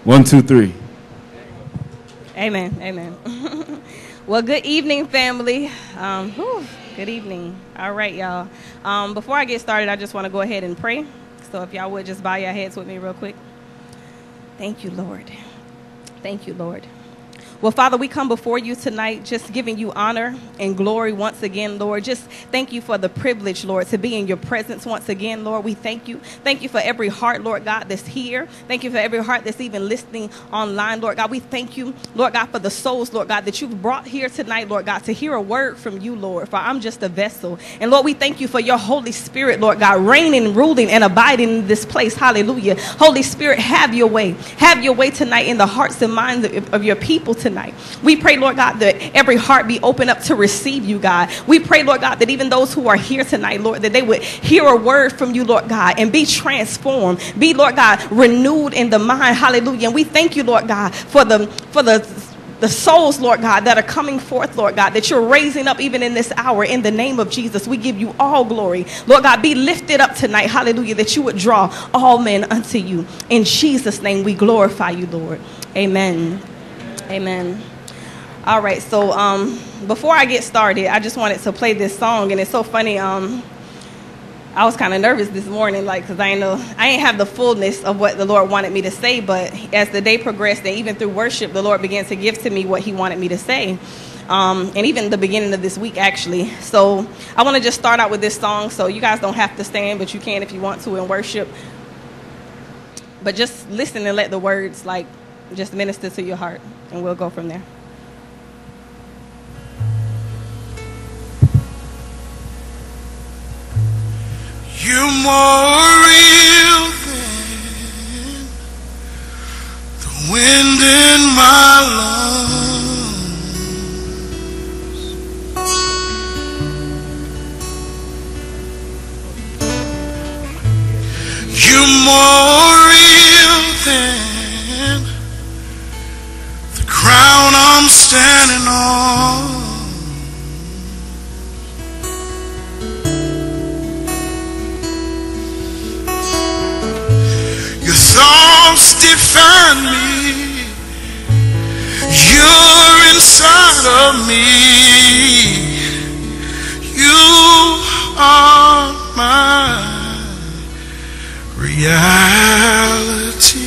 1, 2, 3. Amen. Amen. Well, good evening, family. Good evening. All right, y'all. Before I get started, I just want to go ahead and pray. So if y'all would just bow your heads with me real quick. Thank you, Lord. Thank you, Lord. Well, Father, we come before you tonight just giving you honor and glory once again, Lord. Just thank you for the privilege, Lord, to be in your presence once again, Lord. We thank you. Thank you for every heart, Lord God, that's here. Thank you for every heart that's even listening online, Lord God. We thank you, Lord God, for the souls, Lord God, that you've brought here tonight, Lord God, to hear a word from you, Lord, for I'm just a vessel. And, Lord, we thank you for your Holy Spirit, Lord God, reigning, ruling, and abiding in this place. Hallelujah. Holy Spirit, have your way. Have your way tonight in the hearts and minds of your people tonight. We pray, Lord God, that every heart be open up to receive you, God. We pray, Lord God, that even those who are here tonight, Lord, that they would hear a word from you, Lord God, and be transformed. Be, Lord God, renewed in the mind. Hallelujah. And we thank you, Lord God, for the souls, Lord God, that are coming forth, Lord God, that you're raising up even in this hour. In the name of Jesus, we give you all glory. Lord God, be lifted up tonight. Hallelujah. That you would draw all men unto you. In Jesus' name, we glorify you, Lord. Amen. Amen. All right, so before I get started, I just wanted to play this song, and it's so funny. I was kind of nervous this morning, because I ain't have the fullness of what the Lord wanted me to say, but as the day progressed, and even through worship, the Lord began to give to me what he wanted me to say, and even the beginning of this week, actually. So I want to just start out with this song, so you guys don't have to stand, but you can if you want to in worship. But just listen and let the words, just minister to your heart, and we'll go from there. You're more real than the wind in my lungs. You're more real than the ground I'm standing on. Your thoughts define me. You're inside of me. You are my reality.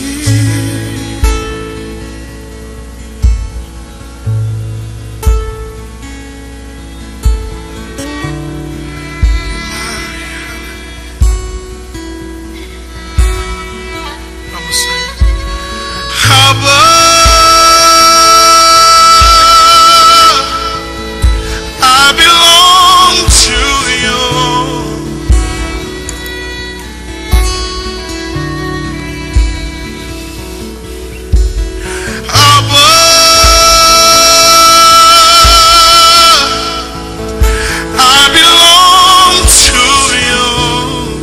I belong to you. Abba, I belong to you.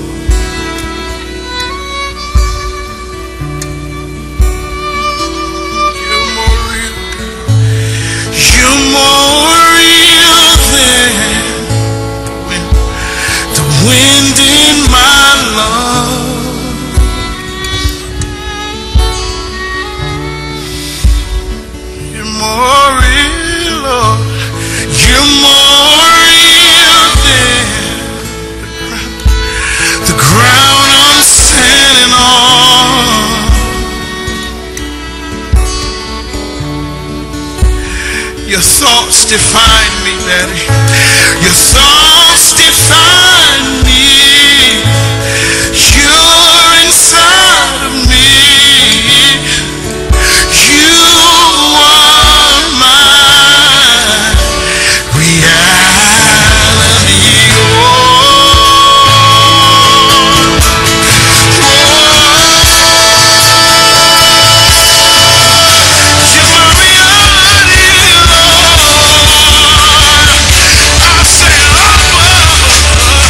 You're more real. You're more real than the wind in my lungs. You're more real, Lord. You're more real than the ground I'm standing on. Your thoughts define me, Daddy. Your thoughts define me. You're inside of me. You are my reality. You're my reality, Lord. I say, Lord.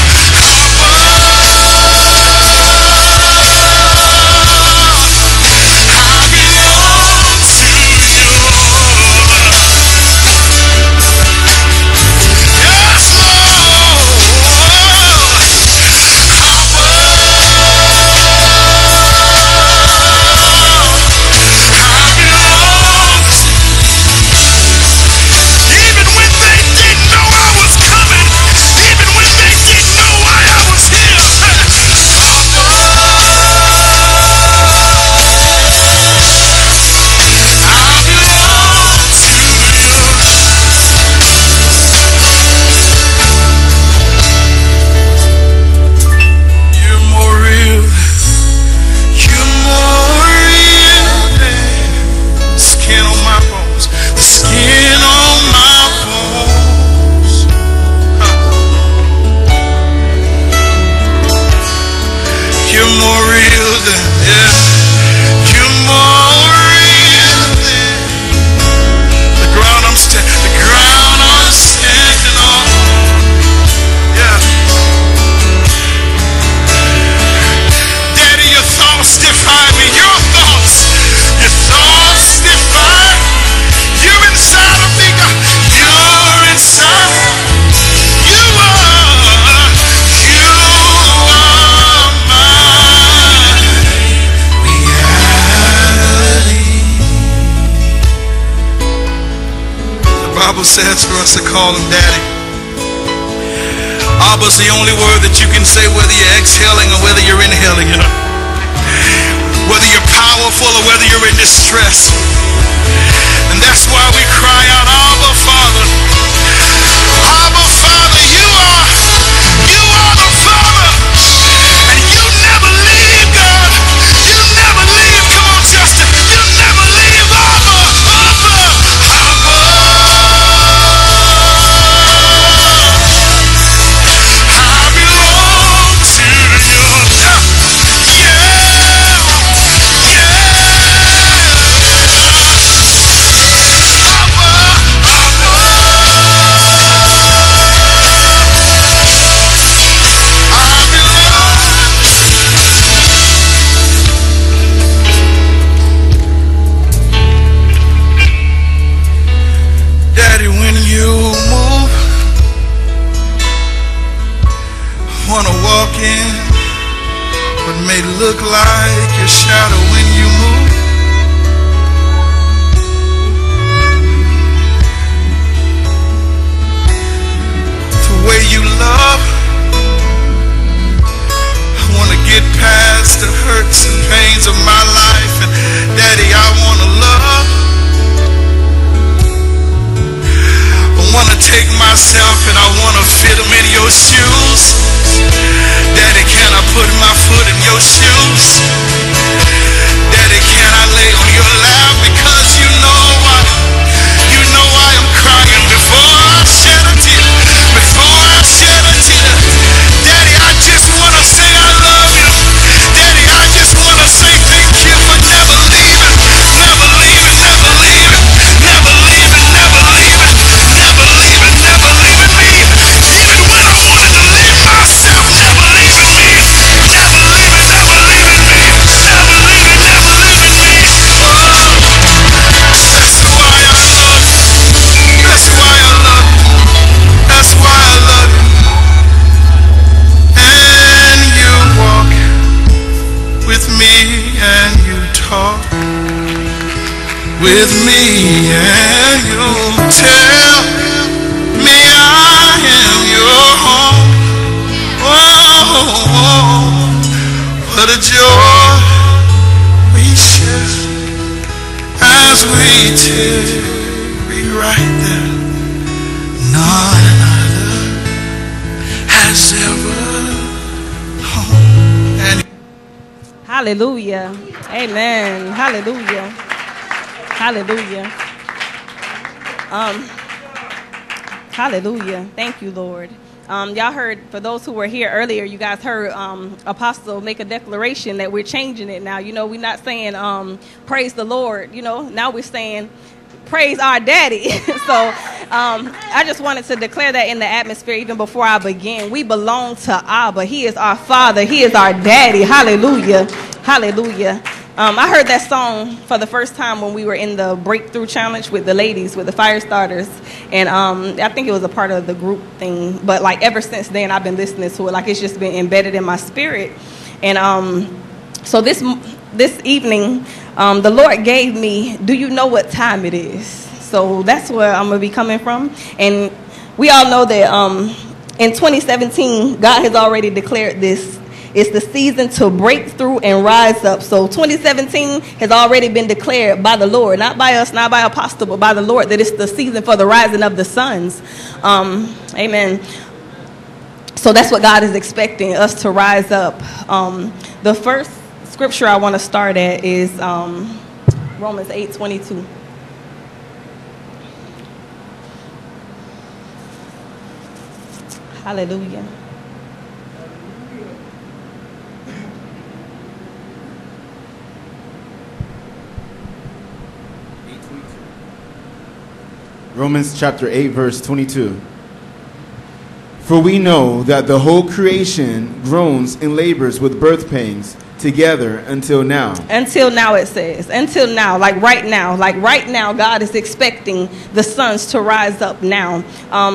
Bible says for us to call him Daddy. Abba's the only word that you can say whether you're exhaling or whether you're inhaling, you know. Whether you're powerful or whether you're in distress. And that's why we cry out, Abba, Father. Abba, Father, you are the Father. And you never leave, God. You never leave. Come on, Justin. You never leave, Abba, Abba, Abba. I belong to you. Daddy, when you move, wanna walk in what may look like your shadow when you move. The way you love, I wanna get past the hurts and pains of my life, and Daddy, I wanna love. I want to take myself and I want to fit them in your shoes. Daddy, can I put my foot in your shoes? Daddy, can I lay on your lap? Because you know why I'm crying before I shed a tear. Before I shed a tear. Daddy, I just want to say I love you. Daddy, I just want to say thank you for never leaving. Never leaving, never leaving. Never leaving, never leaving. Never leaving, never leaving me. Even when I wanted to leave myself, never leaving me. Never leaving, never leaving me. Never leaving, never leaving me. Oh, that's why I love you. That's why I love you. That's why I love you. And you walk with me and you talk with me and you tell me I am your home. Oh, what a joy we share as we tarry right there. None other has ever known. And Hallelujah. Amen. Hallelujah. Hallelujah. Hallelujah. Thank you, Lord. Y'all heard, for those who were here earlier, you guys heard Apostle make a declaration that we're changing it now. You know, we're not saying praise the Lord. You know, now we're saying praise our daddy. So I just wanted to declare that in the atmosphere even before I begin. We belong to Abba. He is our Father. He is our daddy. Hallelujah. Hallelujah. I heard that song for the first time when we were in the Breakthrough Challenge with the ladies, with the fire starters. And I think it was a part of the group thing. But like ever since then, I've been listening to it. Like it's just been embedded in my spirit. And so this evening, the Lord gave me, do you know what time it is? So that's where I'm going to be coming from. And we all know that in 2017, God has already declared this. It's the season to break through and rise up. So 2017 has already been declared by the Lord, not by us, not by Apostle, but by the Lord, that it's the season for the rising of the sons. Amen. So that's what God is expecting, us to rise up. The first scripture I want to start at is Romans 8:22. Hallelujah. Romans chapter 8, verse 22. For we know that the whole creation groans and labors with birth pangs together until now. Until now, it says. Until now, like right now. Like right now, God is expecting the sons to rise up now.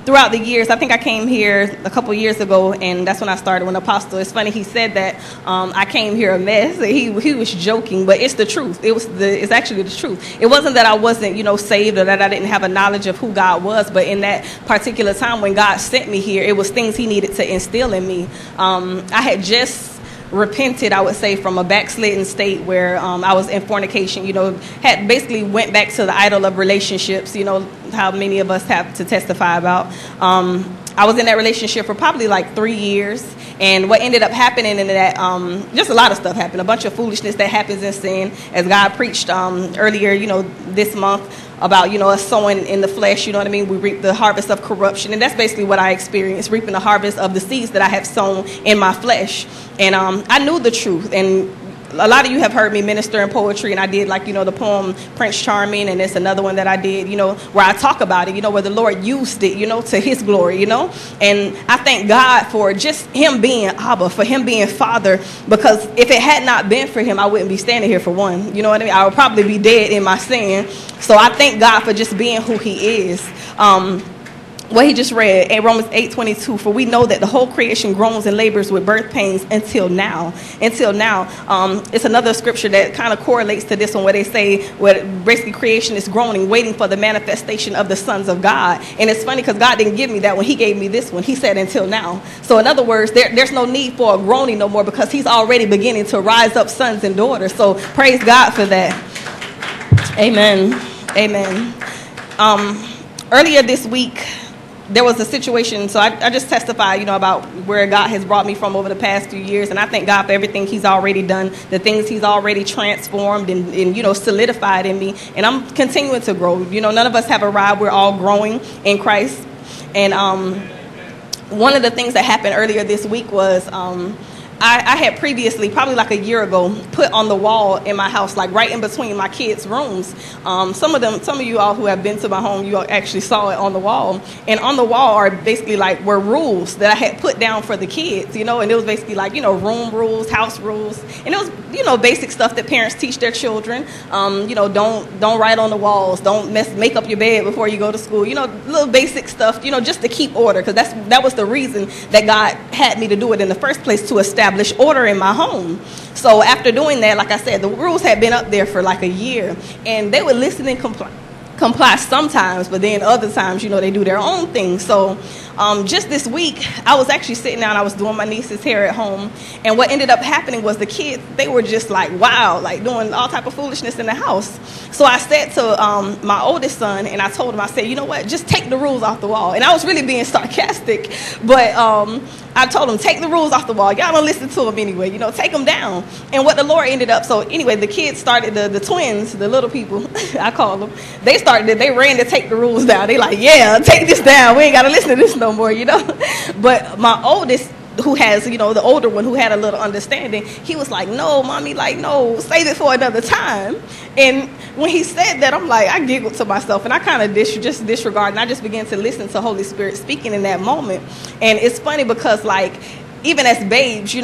throughout the years, I think I came here a couple years ago, and that's when I started when Apostle. It's funny, he said that I came here a mess. He was joking, but it's the truth. It's actually the truth. It wasn't that I wasn't, saved, or that I didn't have a knowledge of who God was, but in that particular time when God sent me here, it was things he needed to instill in me. I had just repented, I would say, from a backslidden state where I was in fornication, had basically went back to the idol of relationships, how many of us have to testify about. I was in that relationship for probably like 3 years, and what ended up happening in that, just a lot of stuff happened, a bunch of foolishness that happens in sin, as God preached earlier, this month, about, us sowing in the flesh, we reap the harvest of corruption, and that's basically what I experienced, reaping the harvest of the seeds that I have sown in my flesh. And I knew the truth, and a lot of you have heard me minister in poetry, and I did the poem Prince Charming, and it's another one that I did, where I talk about it, where the Lord used it, to his glory, and I thank God for just him being Abba, for him being Father, because if it had not been for him, I wouldn't be standing here, for one, I would probably be dead in my sin. So I thank God for just being who he is. What he just read in Romans 8:22, for we know that the whole creation groans and labors with birth pains until now. It's another scripture that kind of correlates to this one, where they say, where basically creation is groaning, waiting for the manifestation of the sons of God. And it's funny because God didn't give me that one. He gave me this one. He said until now. So in other words, there's no need for a groaning no more, because he's already beginning to rise up sons and daughters. So praise God for that. Amen. Earlier this week, there was a situation, so I just testified, about where God has brought me from over the past few years, and I thank God for everything he's already done, the things he's already transformed and solidified in me, and I'm continuing to grow. None of us have arrived. We're all growing in Christ. And one of the things that happened earlier this week was I had previously, probably like a year ago, put on the wall in my house, like right in between my kids' rooms. Some of you all who have been to my home, you all actually saw it on the wall. And on the wall are basically were rules that I had put down for the kids, and it was basically room rules, house rules. And it was, basic stuff that parents teach their children. Don't write on the walls, don't make up your bed before you go to school. Little basic stuff, just to keep order, because that was the reason that God had me to do it in the first place, to establish order in my home. So after doing that, like I said, the rules had been up there for like a year, and they would listen and comply sometimes, but then other times, they do their own thing. So just this week, I was actually sitting down, I was doing my niece's hair at home, and what ended up happening was the kids, they were just wild, doing all type of foolishness in the house. So I said to my oldest son, and I told him, I said, you know what, just take the rules off the wall. And I was really being sarcastic, but I told him, take the rules off the wall. Y'all don't listen to them anyway, take them down. And what the Lord ended up, so anyway, the kids started, the twins, the little people, I call them, they ran to take the rules down. They yeah, take this down. We ain't got to listen to this no more, But my oldest, who has, the older one who had a little understanding, he was like, no, mommy, no, save it for another time. And when he said that, I'm I giggled to myself, and I kind of just disregarded, and I just began to listen to Holy Spirit speaking in that moment. And it's funny because even as babes,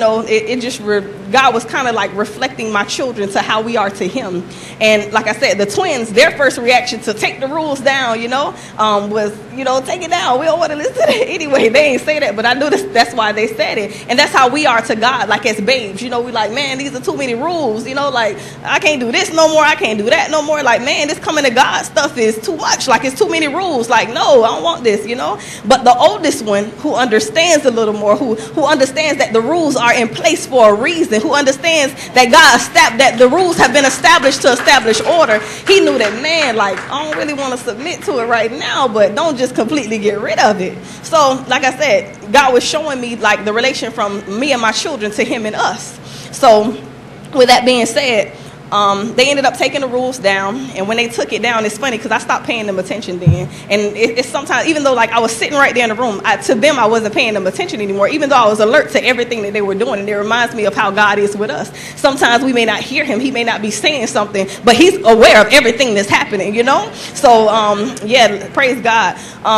God was kind of reflecting my children to how we are to him. And like I said, the twins, their first reaction to take the rules down, was, take it down. We don't want to listen to it. Anyway, they ain't say that, but I knew that's why they said it. And that's how we are to God, as babes. We man, these are too many rules. I can't do this no more. I can't do that no more. Man, this coming to God stuff is too much. It's too many rules. No, I don't want this, But the oldest one, who understands a little more, who understands that the rules are in place for a reason, who understands that that the rules have been established to establish order, he knew that, man, I don't really want to submit to it right now, but don't just completely get rid of it. So, like I said, God was showing me the relation from me and my children to him and us. So, with that being said, they ended up taking the rules down, and when they took it down, it's funny because I stopped paying them attention then. And it's sometimes, even though I was sitting right there in the room, to them I wasn't paying them attention anymore, even though I was alert to everything that they were doing. And it reminds me of how God is with us. Sometimes we may not hear him, he may not be saying something, but he's aware of everything that's happening, So yeah, praise God.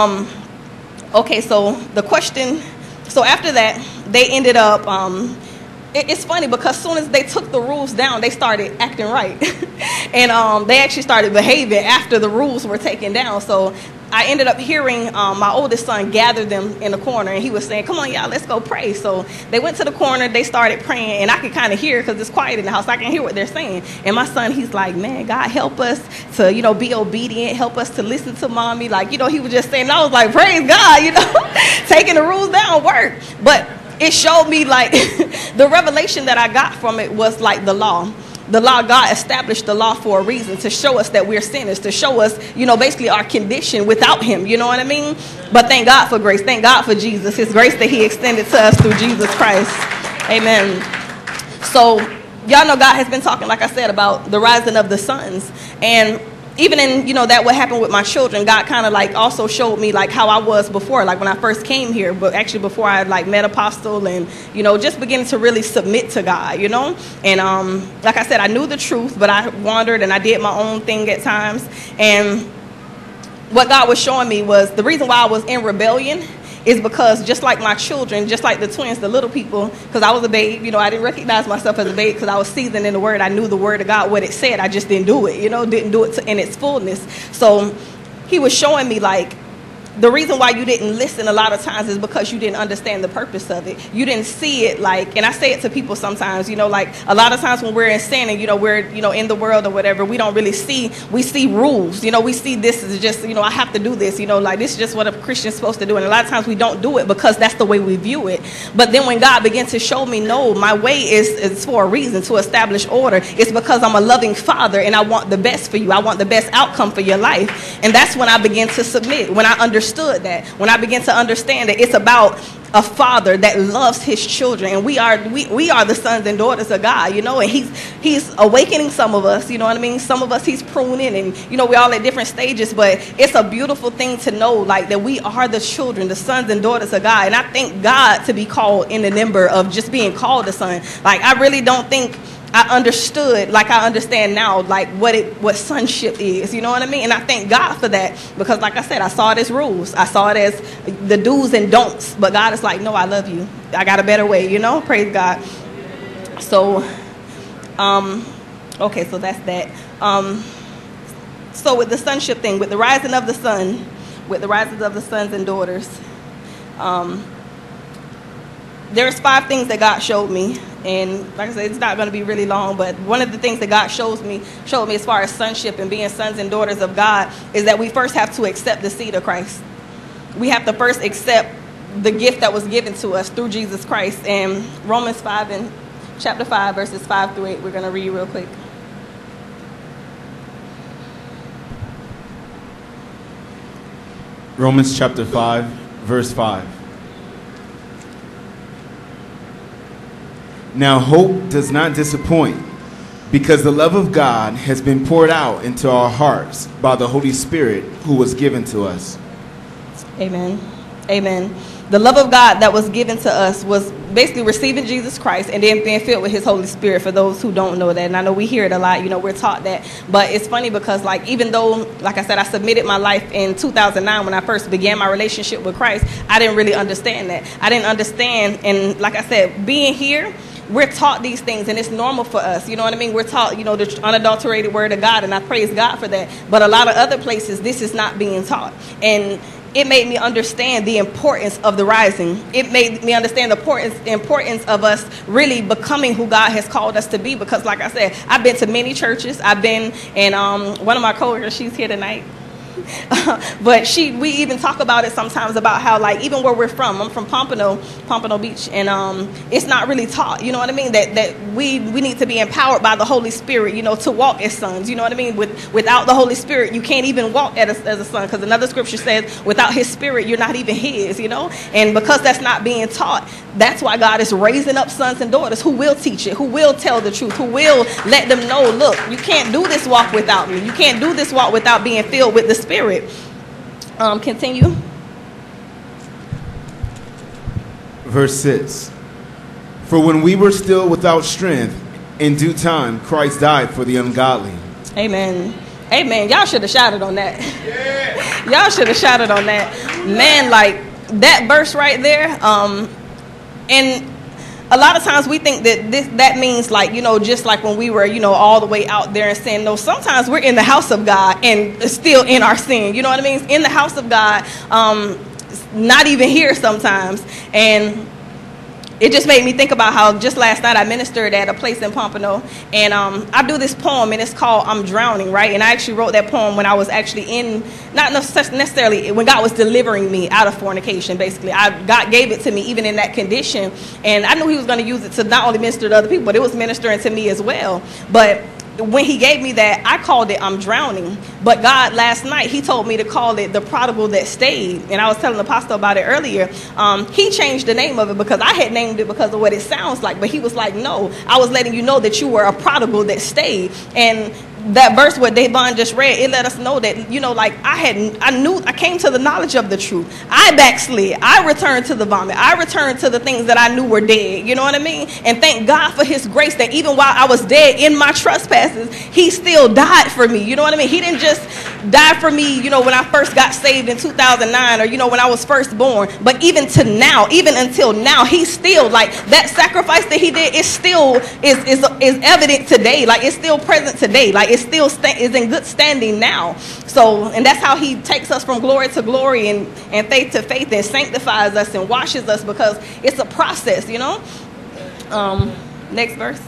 Okay, so the question, so after that, they ended up it's funny because as soon as they took the rules down, they started acting right. And they actually started behaving after the rules were taken down. So I ended up hearing my oldest son gather them in the corner, and he was saying, come on, y'all, let's go pray. So they went to the corner, they started praying, and I could kind of hear, because it's quiet in the house, I can hear what they're saying. And my son, he's like, man, God, help us to, you know, be obedient, help us to listen to mommy. Like, you know, he was just saying, I was like, praise God, you know, taking the rules down work. But it showed me, like, the revelation that I got from it was like the law. The law, God established the law for a reason, to show us that we're sinners, to show us, you know, basically our condition without him, you know what I mean? But thank God for grace. Thank God for Jesus, his grace that he extended to us through Jesus Christ. Amen. So y'all know God has been talking, like I said, about the rising of the sons. And even in, you know, that what happened with my children, God kind of like also showed me like how I was before, like when I first came here, but actually before I like met Apostle and, you know, just beginning to really submit to God, you know. And like I said, I knew the truth, but I wandered and I did my own thing at times. And what God was showing me was the reason why I was in rebellion is because just like my children, just like the twins, the little people, because I was a babe, you know, I didn't recognize myself as a babe because I was seasoned in the word. I knew the word of God, what it said. I just didn't do it, you know, didn't do it in its fullness. So he was showing me like, the reason why you didn't listen a lot of times is because you didn't understand the purpose of it. You didn't see it like, and I say it to people sometimes, you know, like a lot of times when we're in sin and, you know, we're, you know, in the world or whatever, we don't really see, we see rules, you know, we see this is just, you know, I have to do this, you know, like this is just what a Christian's supposed to do. And a lot of times we don't do it because that's the way we view it. But then when God began to show me, no, my way is for a reason, to establish order. It's because I'm a loving father and I want the best for you. I want the best outcome for your life. And that's when I began to submit, when I understood that, when I began to understand that it's about a father that loves his children, and we are the sons and daughters of God, you know, and he's awakening some of us, you know what I mean? Some of us he's pruning, and you know, we're all at different stages, but it's a beautiful thing to know like that we are the children, the sons and daughters of God. And I thank God to be called in the number of just being called a son. Like I really don't think I understood like I understand now, like what sonship is, you know what I mean? And I thank God for that, because like I said, I saw it as rules. I saw it as the do's and don'ts, but God is like, no, I love you. I got a better way, you know, praise God. So, okay, so that's that. So with the sonship thing, with the rising of the sun, with the rising of the sons and daughters, there's 5 things that God showed me. And like I said, it's not going to be really long, but one of the things that God showed me as far as sonship and being sons and daughters of God is that we first have to accept the seed of Christ. We have to first accept the gift that was given to us through Jesus Christ. And Romans 5 and chapter 5, verses 5 through 8, we're going to read real quick. Romans chapter 5, verse 5. Now hope does not disappoint, because the love of God has been poured out into our hearts by the Holy Spirit who was given to us. Amen. Amen. The love of God that was given to us was basically receiving Jesus Christ and then being filled with his Holy Spirit, for those who don't know that. And I know we hear it a lot, you know, we're taught that. But it's funny because, like, even though, like I said, I submitted my life in 2009 when I first began my relationship with Christ, I didn't really understand that. I didn't understand. And like I said, being here, we're taught these things, and it's normal for us. You know what I mean? We're taught, you know, the unadulterated word of God, and I praise God for that. But a lot of other places, this is not being taught. And it made me understand the importance of the rising. It made me understand the importance of us really becoming who God has called us to be. Because like I said, I've been to many churches. I've been, and one of my coworkers, she's here tonight. But we even talk about it sometimes, about how, like, even where we're from, I'm from Pompano Beach, and it's not really taught, you know what I mean, that we need to be empowered by the Holy Spirit, you know, to walk as sons, you know what I mean. Without the Holy Spirit, you can't even walk as a son, because another scripture says without his spirit you're not even his, you know. And because that's not being taught, that's why God is raising up sons and daughters who will teach it, who will tell the truth, who will let them know, look, you can't do this walk without me. You can't do this walk without being filled with the Spirit. Continue. Verse 6. For when we were still without strength, in due time Christ died for the ungodly. Amen. Amen. Y'all should have shouted on that. Yeah. Y'all should have shouted on that. Man, like that verse right there. And a lot of times we think that that means like, you know, just like when we were, you know, all the way out there in sin. No, sometimes we're in the house of God and still in our sin. You know what I mean? In the house of God, not even here sometimes. And it just made me think about how just last night I ministered at a place in Pompano, and I do this poem, and it's called I'm Drowning, right? And I actually wrote that poem when I was actually in, not necessarily when God was delivering me out of fornication, basically. God gave it to me even in that condition, and I knew he was going to use it to not only minister to other people, but it was ministering to me as well. But when he gave me that, I called it I'm Drowning. But God last night, he told me to call it The Prodigal That Stayed. And I was telling the Apostle about it earlier. He changed the name of it because I had named it because of what it sounds like. But he was like, no, I was letting you know that you were a prodigal that stayed. And that verse what Davon just read, it let us know that, you know, like I came to the knowledge of the truth. I backslid. I returned to the vomit. I returned to the things that I knew were dead. You know what I mean? And thank God for his grace that even while I was dead in my trespasses, he still died for me. You know what I mean? He didn't just die for me, you know, when I first got saved in 2009 or, you know, when I was first born. But even to now, even until now, he's still like that sacrifice that he did is still is evident today. Like it's still present today. Like it still is in good standing now. So, and that's how he takes us from glory to glory and faith to faith and sanctifies us and washes us, because it's a process, you know. Next verse.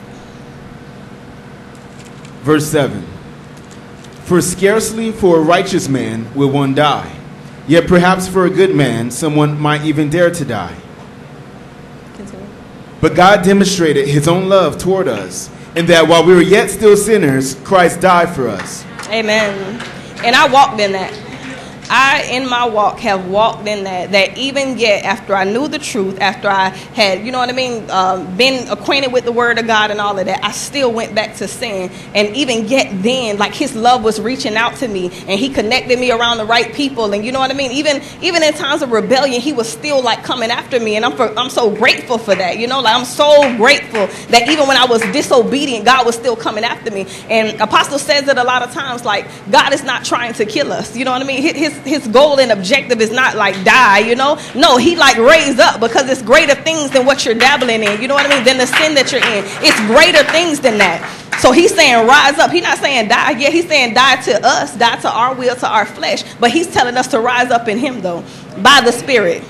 Verse 7. For scarcely for a righteous man will one die, yet perhaps for a good man someone might even dare to die. Continue. But God demonstrated his own love toward us, in that while we were yet still sinners, Christ died for us. Amen. And I walked in that. I, in my walk, have walked in that even yet after I knew the truth, after I had, you know what I mean, been acquainted with the word of God and all of that, I still went back to sin. And even yet then, like his love was reaching out to me, and he connected me around the right people. And you know what I mean? Even in times of rebellion, he was still like coming after me. And I'm so grateful for that. You know, like I'm so grateful that even when I was disobedient, God was still coming after me. And Apostle says it a lot of times, like God is not trying to kill us. You know what I mean? His goal and objective is not like die, you know. No, he like raise up, because it's greater things than what you're dabbling in. You know what I mean? Than the sin that you're in. It's greater things than that. So he's saying rise up. He's not saying die. Yeah, he's saying die to us, die to our will, to our flesh. But he's telling us to rise up in him, though, by the Spirit.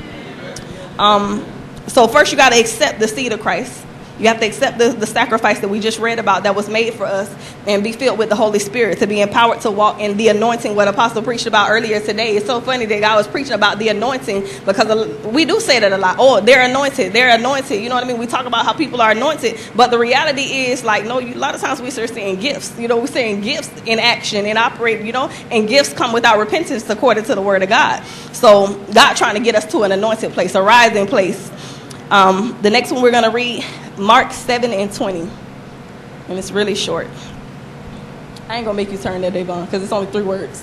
So first you got to accept the seed of Christ. You have to accept the sacrifice that we just read about that was made for us, and be filled with the Holy Spirit to be empowered to walk in the anointing, what Apostle preached about earlier today. It's so funny that God was preaching about the anointing, because we do say that a lot. Oh, they're anointed. They're anointed. You know what I mean? We talk about how people are anointed, but the reality is like, no, a lot of times we start seeing gifts. You know, we're seeing gifts in action and operate, you know, and gifts come without repentance according to the word of God. So God trying to get us to an anointed place, a rising place. The next one we're going to read, Mark 7:20, and it's really short. I ain't going to make you turn there, Davon, because it's only 3 words.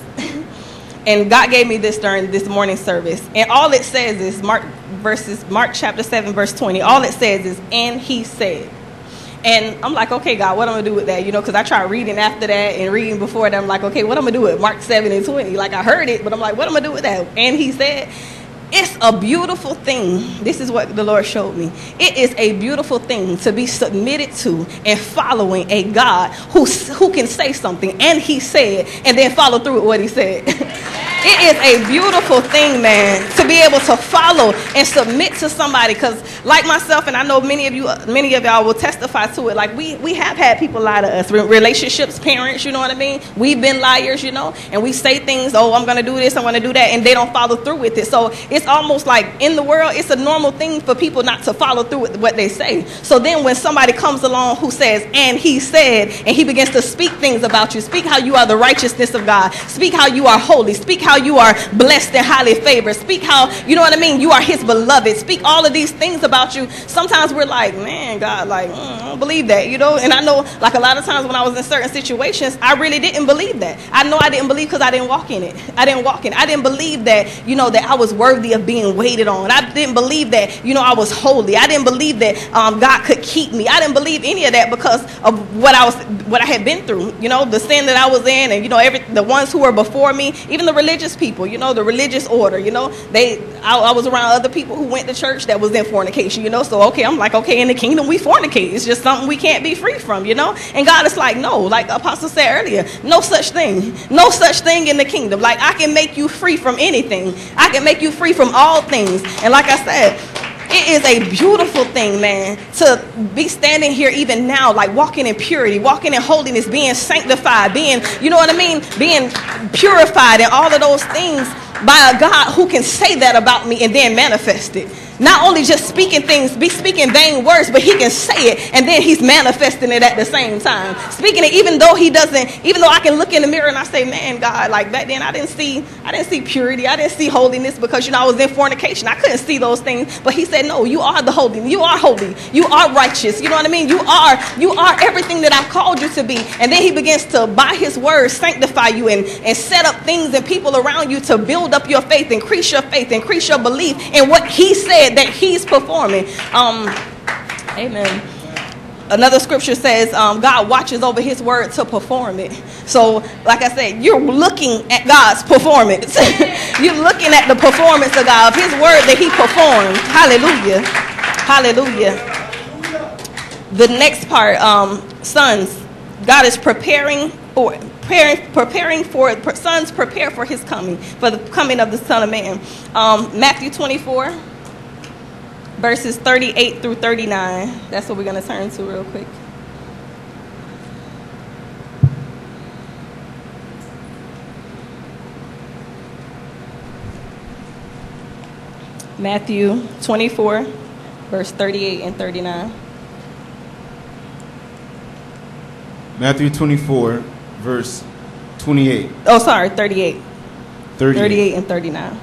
And God gave me this during this morning service. And all it says is, Mark chapter 7, verse 20. All it says is, and he said. And I'm like, okay, God, what am I going to do with that? You know, because I tried reading after that and reading before that. I'm like, okay, what am I going to do with Mark 7:20? Like, I heard it, but I'm like, what am I going to do with that? And he said. It's a beautiful thing. This is what the Lord showed me. It is a beautiful thing to be submitted to and following a God who can say something, and he said, and then follow through with what he said. It is a beautiful thing, man, to be able to follow and submit to somebody. Because like myself, and I know many of y'all will testify to it, like we have had people lie to us. Relationships, parents, you know what I mean? We've been liars, you know, and we say things, oh, I'm going to do this, I'm going to do that, and they don't follow through with it. So it's almost like in the world, it's a normal thing for people not to follow through with what they say. So then when somebody comes along who says, and he said, and he begins to speak things about you, speak how you are the righteousness of God, speak how you are holy, speak how you are blessed and highly favored, speak how, you know what I mean, you are his beloved, speak all of these things about you. Sometimes we're like, man, God, like, I don't believe that, you know. And I know, like, a lot of times when I was in certain situations, I really didn't believe that. I know I didn't believe because I didn't walk in it. I didn't believe that, you know, that I was worthy of being waited on. I didn't believe that, you know, I was holy. I didn't believe that God could keep me. I didn't believe any of that because of what I had been through, you know, the sin that I was in, and, you know, the ones who were before me, even the religious religious people, you know, the religious order, you know. I was around other people who went to church that was in fornication, you know. So, okay, I'm like, okay, in the kingdom we fornicate. It's just something we can't be free from, you know. And God is like, no, like Apostle said earlier, no such thing. No such thing in the kingdom. Like, I can make you free from anything. I can make you free from all things. And like I said, it is a beautiful thing, man, to be standing here even now, like walking in purity, walking in holiness, being sanctified, being, you know what I mean, being purified and all of those things by a God who can say that about me and then manifest it. Not only just speaking things, be speaking vain words, but he can say it and then he's manifesting it at the same time. Speaking it, even though I can look in the mirror and I say, man, God, like back then I didn't see purity. I didn't see holiness because, you know, I was in fornication. I couldn't see those things. But he said, no, you are the holy. You are holy. You are righteous. You know what I mean? You are everything that I've called you to be. And then he begins to, by his word, sanctify you and set up things and people around you to build up your faith, increase your belief in what he said that he's performing. Amen. Another scripture says God watches over his word to perform it. So like I said, you're looking at God's performance. You're looking at the performance of God, of his word that he performed. Hallelujah. Hallelujah. The next part, sons, God is preparing for sons, prepare for his coming, for the coming of the Son of Man. Matthew 24 verses 38 through 39. That's what we're going to turn to real quick. Matthew 24, verse 38 and 39. Matthew 24, verse 28. Oh, sorry, 38. 38 and 39.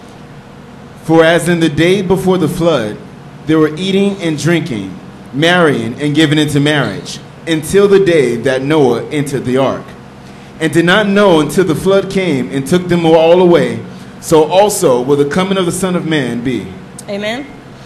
For as in the day before the flood, they were eating and drinking, marrying and giving into marriage, until the day that Noah entered the ark, and did not know until the flood came and took them all away. So also will the coming of the Son of Man be. Amen.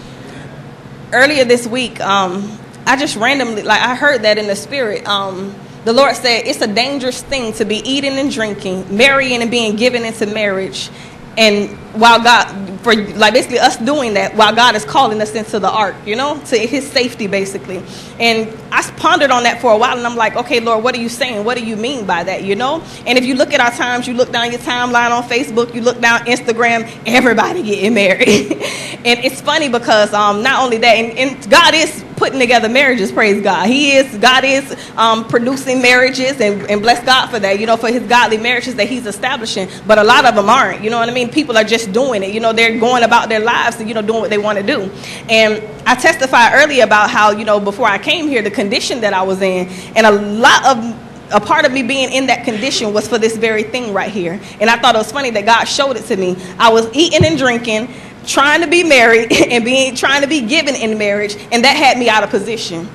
Earlier this week, I just randomly, like I heard that in the spirit. The Lord said it's a dangerous thing to be eating and drinking, marrying and being given into marriage. And while God, for like basically us doing that, while God is calling us into the ark, you know, to his safety basically. And I pondered on that for a while and I'm like, okay, Lord, what are you saying? What do you mean by that, you know? And if you look at our times, you look down your timeline on Facebook, you look down Instagram, everybody getting married. And it's funny because not only that, and God is putting together marriages, praise God. God is producing marriages and bless God for that, you know, for his godly marriages that he's establishing. But a lot of them aren't, you know what I mean? People are just doing it, you know, they're going about their lives and, you know, doing what they want to do. And I testified earlier about how, you know, before I came here, the condition that I was in, and a part of me being in that condition was for this very thing right here. And I thought it was funny that God showed it to me. I was eating and drinking, trying to be married and trying to be given in marriage, and that had me out of position.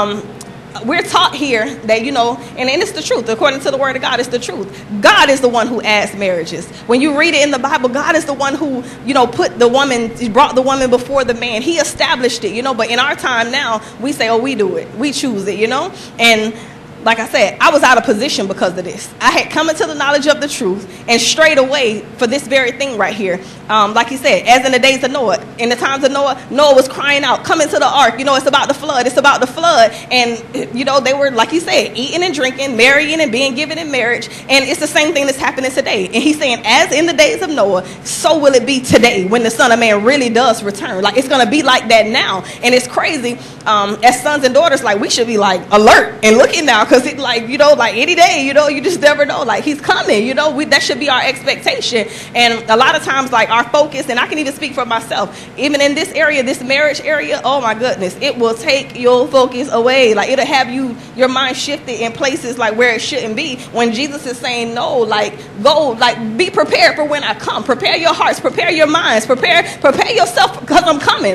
We're taught here that, you know, and it's the truth. According to the word of God, it's the truth. God is the one who adds marriages. When you read it in the Bible, God is the one who, you know, brought the woman before the man. He established it, you know, but in our time now, we say, oh, we do it. We choose it, you know, and like I said, I was out of position because of this. I had come into the knowledge of the truth and strayed away for this very thing right here. Like he said, as in the days of Noah, in the times of Noah, Noah was crying out, come into the ark. You know, it's about the flood. It's about the flood. And, you know, they were, like he said, eating and drinking, marrying and being given in marriage. And it's the same thing that's happening today. And he's saying, as in the days of Noah, so will it be today when the Son of Man really does return. Like, it's going to be like that now. And it's crazy. As sons and daughters, like, we should be, like, alert and looking now. Because it, like, you know, like any day, you know, you just never know. Like, he's coming, you know, that should be our expectation. And a lot of times, like, our focus, and I can even speak for myself, even in this area, this marriage area, oh my goodness, it will take your focus away. Like, it'll have your mind shifted in places like where it shouldn't be, when Jesus is saying, no, like, go, like, be prepared for when I come. Prepare your hearts, prepare your minds, prepare yourself, because I'm coming.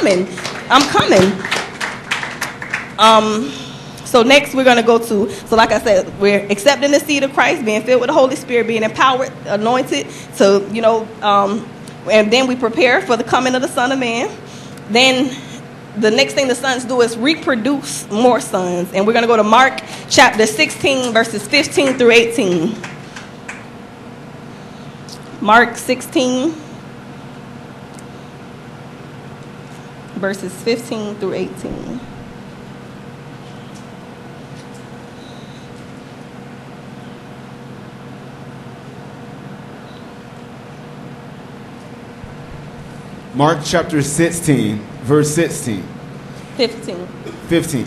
So next we're going to go to, so like I said, we're accepting the seed of Christ, being filled with the Holy Spirit, being empowered, anointed, to, you know, and then we prepare for the coming of the Son of Man. Then the next thing the sons do is reproduce more sons. And we're going to go to Mark chapter 16, verses 15 through 18. Mark 16, verses 15 through 18. Mark chapter 16, verse 16. 15.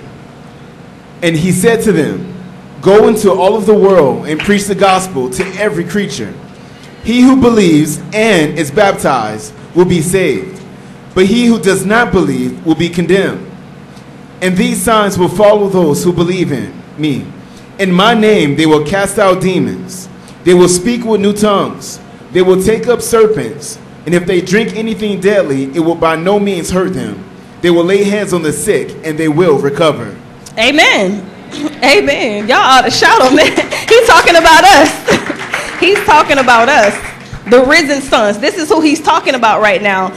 And he said to them, go into all of the world and preach the gospel to every creature. He who believes and is baptized will be saved, but he who does not believe will be condemned. And these signs will follow those who believe in me. In my name they will cast out demons. They will speak with new tongues. They will take up serpents. And if they drink anything deadly, it will by no means hurt them. They will lay hands on the sick, and they will recover. Amen. Amen. Y'all ought to shout on that. He's talking about us. He's talking about us, the risen sons. This is who he's talking about right now.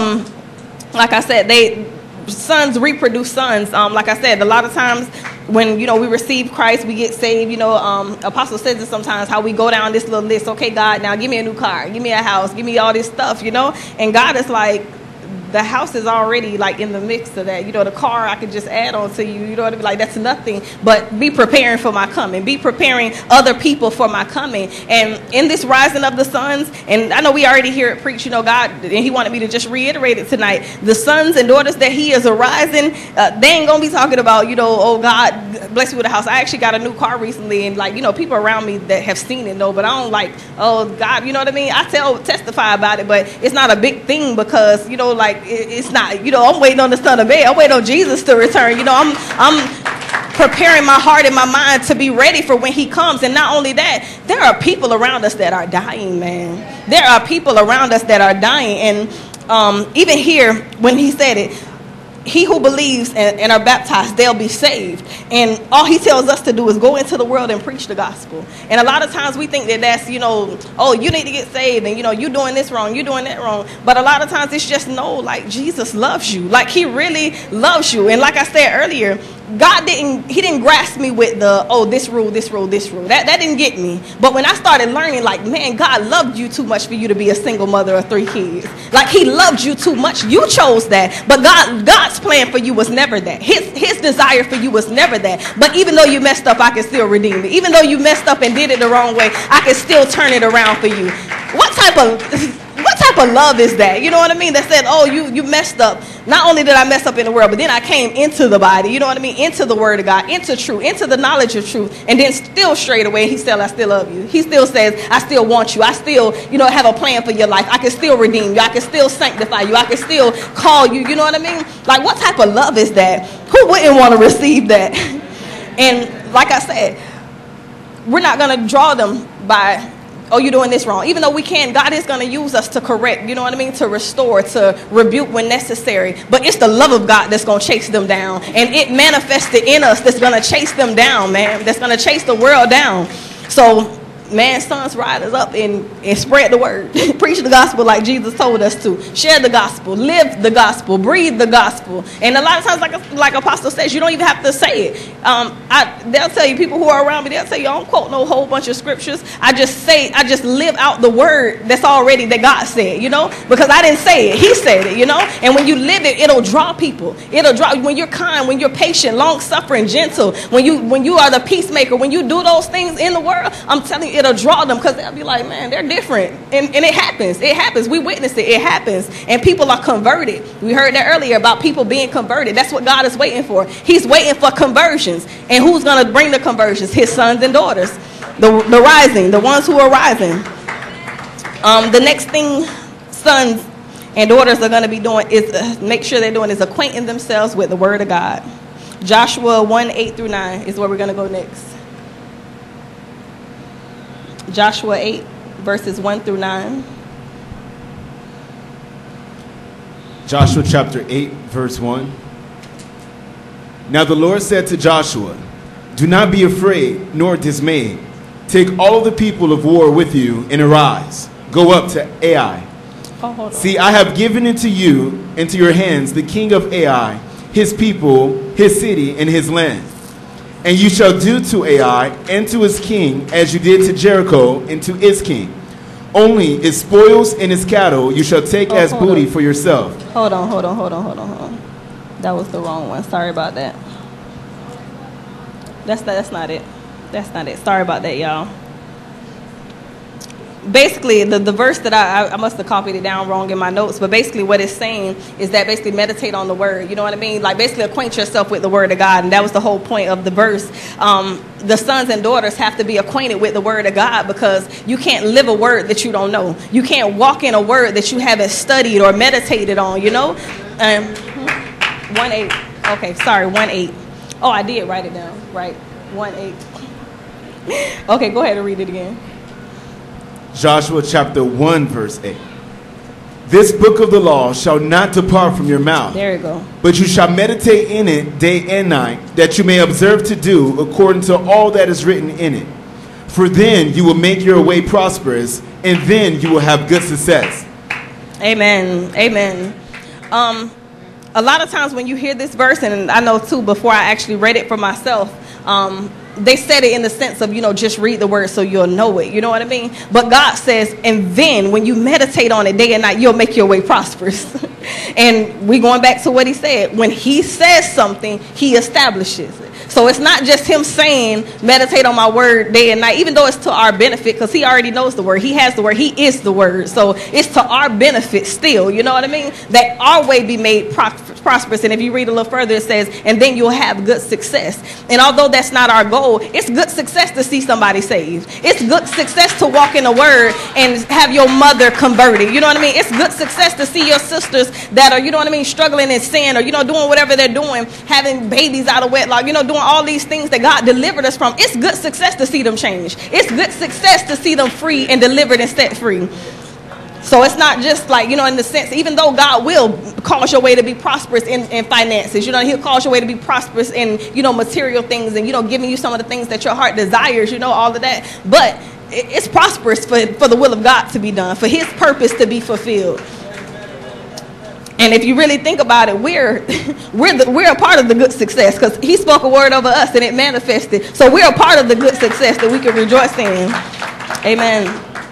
Like I said, sons reproduce sons. Like I said, a lot of times when, we receive Christ, we get saved. Apostle says it sometimes, how we go down this little list. Okay, God, now give me a new car, give me a house, give me all this stuff, And God is like, the house is already like in the mix of that. The car I could just add on to you. You know what I mean? Like, that's nothing. But be preparing for my coming. Be preparing other people for my coming. And in this rising of the sons, and I know we already hear it preached, God, and he wanted me to just reiterate it tonight. The sons and daughters that he is arising, they ain't going to be talking about, oh, God, bless you with a house. I actually got a new car recently, and people around me that have seen it know, but I don't like, oh, God, you know what I mean? I testify about it, but it's not a big thing because, it's not, I'm waiting on the Son of Man. I'm waiting on Jesus to return. I'm preparing my heart and my mind to be ready for when he comes. And not only that, there are people around us that are dying, man. There are people around us that are dying. And even here, when he said it, he who believes and are baptized, they'll be saved. And all he tells us to do is go into the world and preach the gospel. And a lot of times we think that that's, oh, you need to get saved, and, you're doing this wrong, you're doing that wrong. But a lot of times it's just, no, like, Jesus loves you. Like, he really loves you. And like I said earlier, God didn't grasp me with the, oh, this rule, this rule, this rule. That didn't get me. But when I started learning, like, man, God loved you too much for you to be a single mother of 3 kids. Like, he loved you too much. You chose that. But God's plan for you was never that. His desire for you was never that. But even though you messed up, I can still redeem it. Even though you messed up and did it the wrong way, I can still turn it around for you. What type of love is that? You know what I mean? That said, oh, you messed up. Not only did I mess up in the world, but then I came into the body, you know what I mean? Into the word of God, into truth, into the knowledge of truth. And then still straight away, he said, I still love you. He still says, I still want you. I still, have a plan for your life. I can still redeem you. I can still sanctify you. I can still call you. You know what I mean? Like, what type of love is that? Who wouldn't want to receive that? And like I said, we're not going to draw them by, oh, you're doing this wrong. Even though we can, God is going to use us to correct, you know what I mean, to restore, to rebuke when necessary. But it's the love of God that's going to chase them down. And it manifested in us that's going to chase them down, man. That's going to chase the world down. So, man, sons, rise up and spread the word. Preach the gospel like Jesus told us to. Share the gospel. Live the gospel. Breathe the gospel. And a lot of times, like Apostle says, you don't even have to say it. They'll tell you, people who are around me, they'll tell you, I don't quote no whole bunch of scriptures. I just live out the word that's already that God said, because I didn't say it. He said it, And when you live it, it'll draw people. It'll draw, when you're kind, when you're patient, long-suffering, gentle, when you are the peacemaker, when you do those things in the world, I'm telling you, it'll draw them, because they'll be like, man, they're different. And it happens. We witness it. It happens. And people are converted. We heard that earlier about people being converted. That's what God is waiting for. He's waiting for conversions. And who's going to bring the conversions? His sons and daughters. The rising, the ones who are rising. The next thing sons and daughters are going to be doing is make sure they're doing is acquainting themselves with the word of God. Joshua 1:8-9 is where we're going to go next. Joshua 8, verses 1-9. Joshua chapter 8, verse 1. Now the Lord said to Joshua, do not be afraid nor dismayed. Take all the people of war with you and arise. Go up to Ai. See, I have given into your hands, the king of Ai, his people, his city, and his land. And you shall do to Ai and to his king as you did to Jericho and to its king. Only its spoils and its cattle you shall take as hold booty on. for yourself. Hold on. That was the wrong one. Sorry about that. That's not it. That's not it. Sorry about that, y'all. Basically, the verse that I must have copied it down wrong in my notes, but basically what it's saying is that basically meditate on the word. You know what I mean? Like basically acquaint yourself with the word of God, and that was the whole point of the verse. The sons and daughters have to be acquainted with the word of God, because you can't live a word that you don't know. You can't walk in a word that you haven't studied or meditated on, you know? 1:8. Okay, sorry, 1:8. Oh, I did write it down. Right, 1:8. Okay, go ahead and read it again. Joshua chapter 1 verse 8. This book of the law shall not depart from your mouth. There you go. But you shall meditate in it day and night, that you may observe to do according to all that is written in it. For then you will make your way prosperous, and then you will have good success. Amen. Amen. A lot of times when you hear this verse, and I know too, before I actually read it for myself, they said it in the sense of, you know, just read the word so you'll know it. You know what I mean? But God says, and then when you meditate on it day and night, you'll make your way prosperous. And we going back to what he said. When he says something, he establishes it. So it's not just him saying, meditate on my word day and night, even though it's to our benefit, because he already knows the word. He has the word. He is the word. So it's to our benefit still. You know what I mean? That our way be made prosperous. And if you read a little further, it says, and then you'll have good success. And although that's not our goal, it's good success to see somebody saved. It's good success to walk in the word and have your mother converted. You know what I mean? It's good success to see your sisters that are, you know what I mean, struggling in sin, or, you know, doing whatever they're doing, having babies out of wedlock, you know, doing all these things that God delivered us from. It's good success to see them change. It's good success to see them free and delivered and set free. So it's not just like, you know, in the sense, even though God will cause your way to be prosperous in finances, you know, he'll cause your way to be prosperous in, you know, material things, and, you know, giving you some of the things that your heart desires, you know, all of that. But it's prosperous for the will of God to be done, for his purpose to be fulfilled. And if you really think about it, we're a part of the good success, because he spoke a word over us and it manifested. So we're a part of the good success that we can rejoice in. Amen.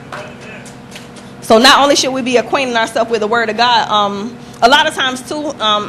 So not only should we be acquainting ourselves with the word of God, a lot of times too,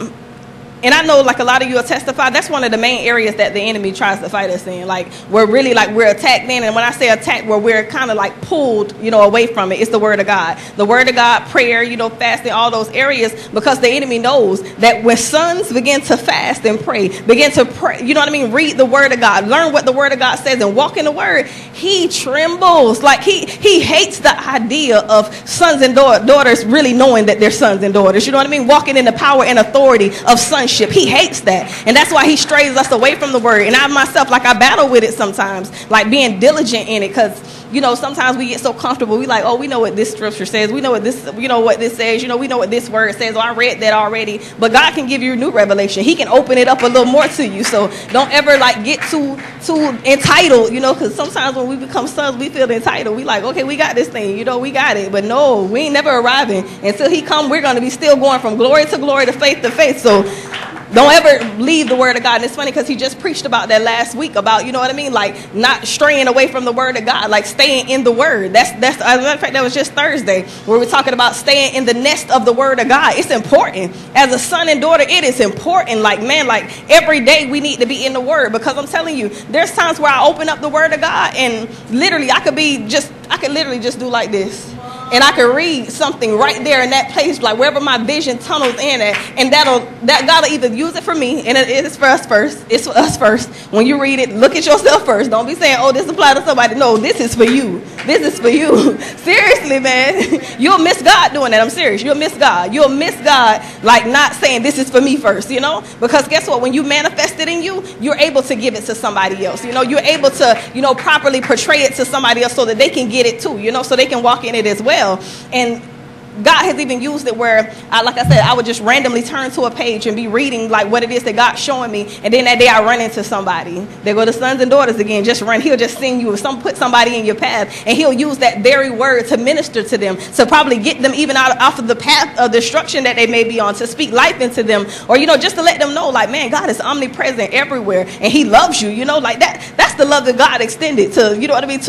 and I know like a lot of you will testify, that's one of the main areas that the enemy tries to fight us in. Like we're really like we're attacked in. And when I say attacked, where we're kind of like pulled, you know, away from it, it's the word of God. The word of God, prayer, you know, fasting, all those areas, because the enemy knows that when sons begin to fast and pray, begin to pray, you know what I mean, read the word of God, learn what the word of God says and walk in the word, he trembles. Like he hates the idea of sons and daughters really knowing that they're sons and daughters. You know what I mean? Walking in the power and authority of sonship. He hates that. And that's why he strays us away from the word. And I myself, like I battle with it sometimes, like being diligent in it, because, you know, sometimes we get so comfortable. We like, oh, we know what this scripture says. We know what this, you know, what this says. You know, we know what this word says. Oh, I read that already. But God can give you a new revelation. He can open it up a little more to you. So don't ever like get too entitled, you know, because sometimes when we become sons, we feel entitled. We like, okay, we got this thing, you know, we got it. But no, we ain't never arriving. Until he come, we're going to be still going from glory to glory, to faith to faith. So don't ever leave the word of God. And it's funny because he just preached about that last week, about, you know what I mean, like not straying away from the word of God, like staying in the word. That's as a matter of fact, that was just Thursday, where we're talking about staying in the nest of the word of God. It's important. As a son and daughter, it is important. Like, man, like every day we need to be in the word, because I'm telling you, there's times where I open up the word of God and literally I could literally just do like this. And I can read something right there in that place, like wherever my vision tunnels in at, and that God will either use it for me, and it is for us first. It's for us first. When you read it, look at yourself first. Don't be saying, oh, this applies to somebody. No, this is for you. This is for you. Seriously, man. You'll miss God doing that. I'm serious. You'll miss God. You'll miss God, like not saying this is for me first, you know? Because guess what? When you manifest it in you, you're able to give it to somebody else. You know, you're able to, you know, properly portray it to somebody else so that they can get it too, you know, so they can walk in it as well. And God has even used it where, like I said, I would just randomly turn to a page and be reading like what it is that God's showing me. And then that day I run into somebody. They go to sons and daughters again, just run. He'll just send you, put somebody in your path, and he'll use that very word to minister to them, to probably get them even off of the path of destruction that they may be on, to speak life into them, or, you know, just to let them know, like, man, God is omnipresent everywhere and he loves you, you know, like that. That's the love that God extended to, you know what I mean, to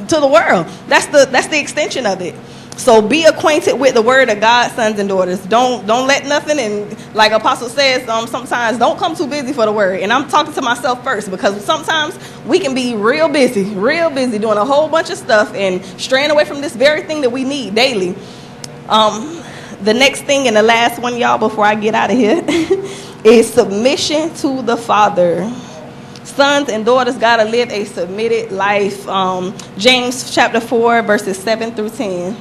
to the world. That's the extension of it. So be acquainted with the word of God, sons and daughters. Don't let nothing, and like Apostle says, sometimes don't come too busy for the word. And I'm talking to myself first, because sometimes we can be real busy doing a whole bunch of stuff and straying away from this very thing that we need daily. The next thing and the last one, y'all, before I get out of here, is submission to the Father. Sons and daughters got to live a submitted life. James chapter 4, verses 7 through 10.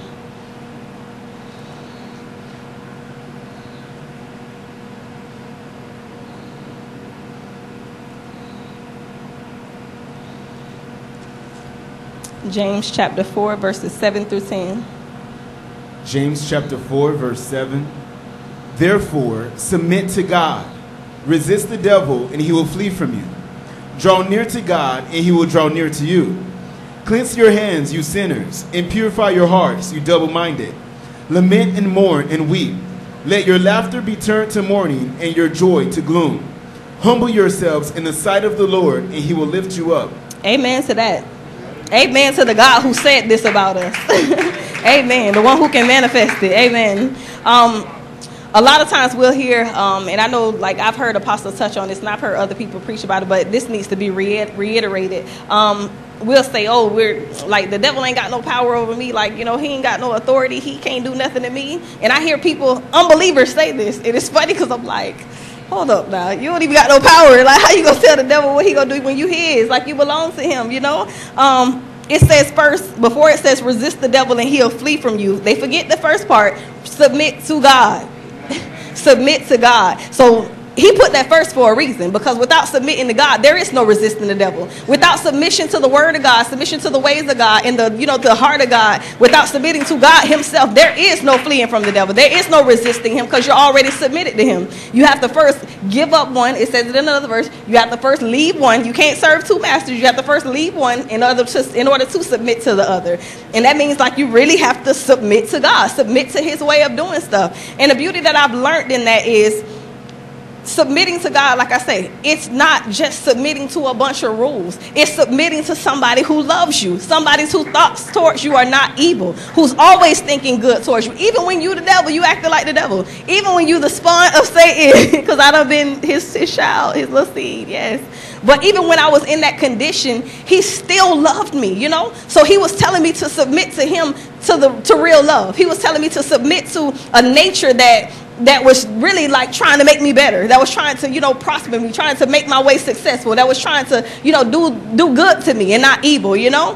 James chapter 4, verses 7 through 10. James chapter 4, verse 7. Therefore, submit to God. Resist the devil, and he will flee from you. Draw near to God, and he will draw near to you. Cleanse your hands, you sinners, and purify your hearts, you double-minded. Lament and mourn and weep. Let your laughter be turned to mourning, and your joy to gloom. Humble yourselves in the sight of the Lord, and he will lift you up. Amen to that. Amen to the God who said this about us. Amen. The one who can manifest it. Amen. A lot of times we'll hear, and I know, like, I've heard Apostle touch on this, and I've heard other people preach about it, but this needs to be reiterated. We'll say, oh, we're like, the devil ain't got no power over me. Like, you know, he ain't got no authority. He can't do nothing to me. And I hear people, unbelievers, say this. And it's funny because I'm like, hold up now. You don't even got no power. Like, how you going to tell the devil what he going to do when you his? Like, you belong to him, you know? It says first, before it says resist the devil and he'll flee from you, they forget the first part, submit to God. Submit to God. So he put that first for a reason, because without submitting to God, there is no resisting the devil. Without submission to the word of God, submission to the ways of God, and the heart of God, without submitting to God himself, there is no fleeing from the devil. There is no resisting him, because you're already submitted to him. You have to first give up one. It says it in another verse. You have to first leave one. You can't serve two masters. You have to first leave one in order to submit to the other. And that means, like, you really have to submit to God, submit to his way of doing stuff. And the beauty that I've learned in that is, submitting to God, like I say, it's not just submitting to a bunch of rules. It's submitting to somebody who loves you, somebody whose thoughts towards you are not evil, who's always thinking good towards you. Even when you the devil, you acting like the devil. Even when you the spawn of Satan, because I done been his child, his little seed, yes. But even when I was in that condition, he still loved me, you know? So he was telling me to submit to him, to real love. He was telling me to submit to a nature that was really like trying to make me better, that was trying to, you know, prosper me, trying to make my way successful, that was trying to, you know, do good to me and not evil, you know.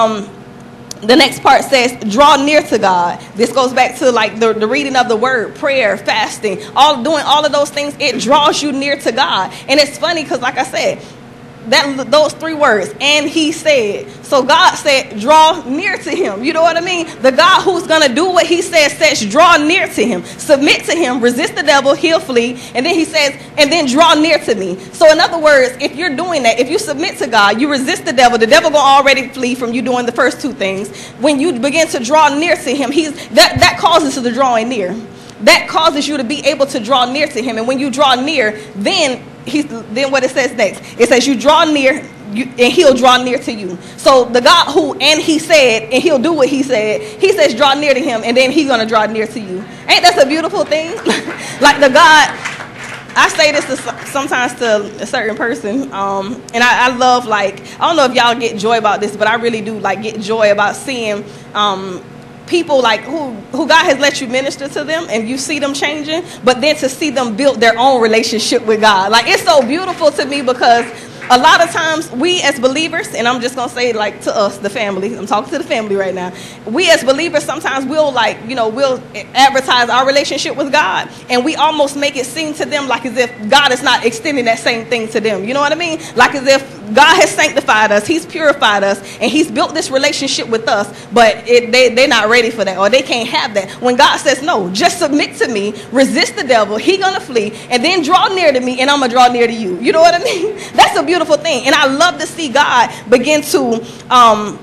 The next part says, draw near to God. This goes back to like the reading of the word, prayer, fasting, doing all of those things. It draws you near to God. And it's funny because, like I said, those three words, and he said. So God said, draw near to him. You know what I mean? The God who's going to do what he says, draw near to him. Submit to him. Resist the devil. He'll flee. And then he says, and then draw near to me. So in other words, if you're doing that, if you submit to God, you resist the devil going to already flee from you doing the first two things. When you begin to draw near to him, that causes to the drawing near. That causes you to be able to draw near to him. And when you draw near, then what it says next, it says you draw near and he'll draw near to you. So the God who, and he said, and he'll do what he said, he says draw near to him, and then he's going to draw near to you. Ain't that a beautiful thing? Like the God, I say this sometimes to a certain person, and I love, like, I don't know if y'all get joy about this, but I really do, like, get joy about seeing people like who God has let you minister to them and you see them changing, but then to see them build their own relationship with God. Like, it's so beautiful to me, because a lot of times we as believers, and I'm just going to say, like, to us, the family, I'm talking to the family right now. We as believers, sometimes we'll, like, you know, we'll advertise our relationship with God, and we almost make it seem to them like as if God is not extending that same thing to them. You know what I mean? Like as if God has sanctified us, he's purified us, and he's built this relationship with us, but they're not ready for that, or they can't have that. When God says, no, just submit to me, resist the devil, he's going to flee, and then draw near to me, and I'm going to draw near to you. You know what I mean? That's a beautiful thing. And I love to see God begin to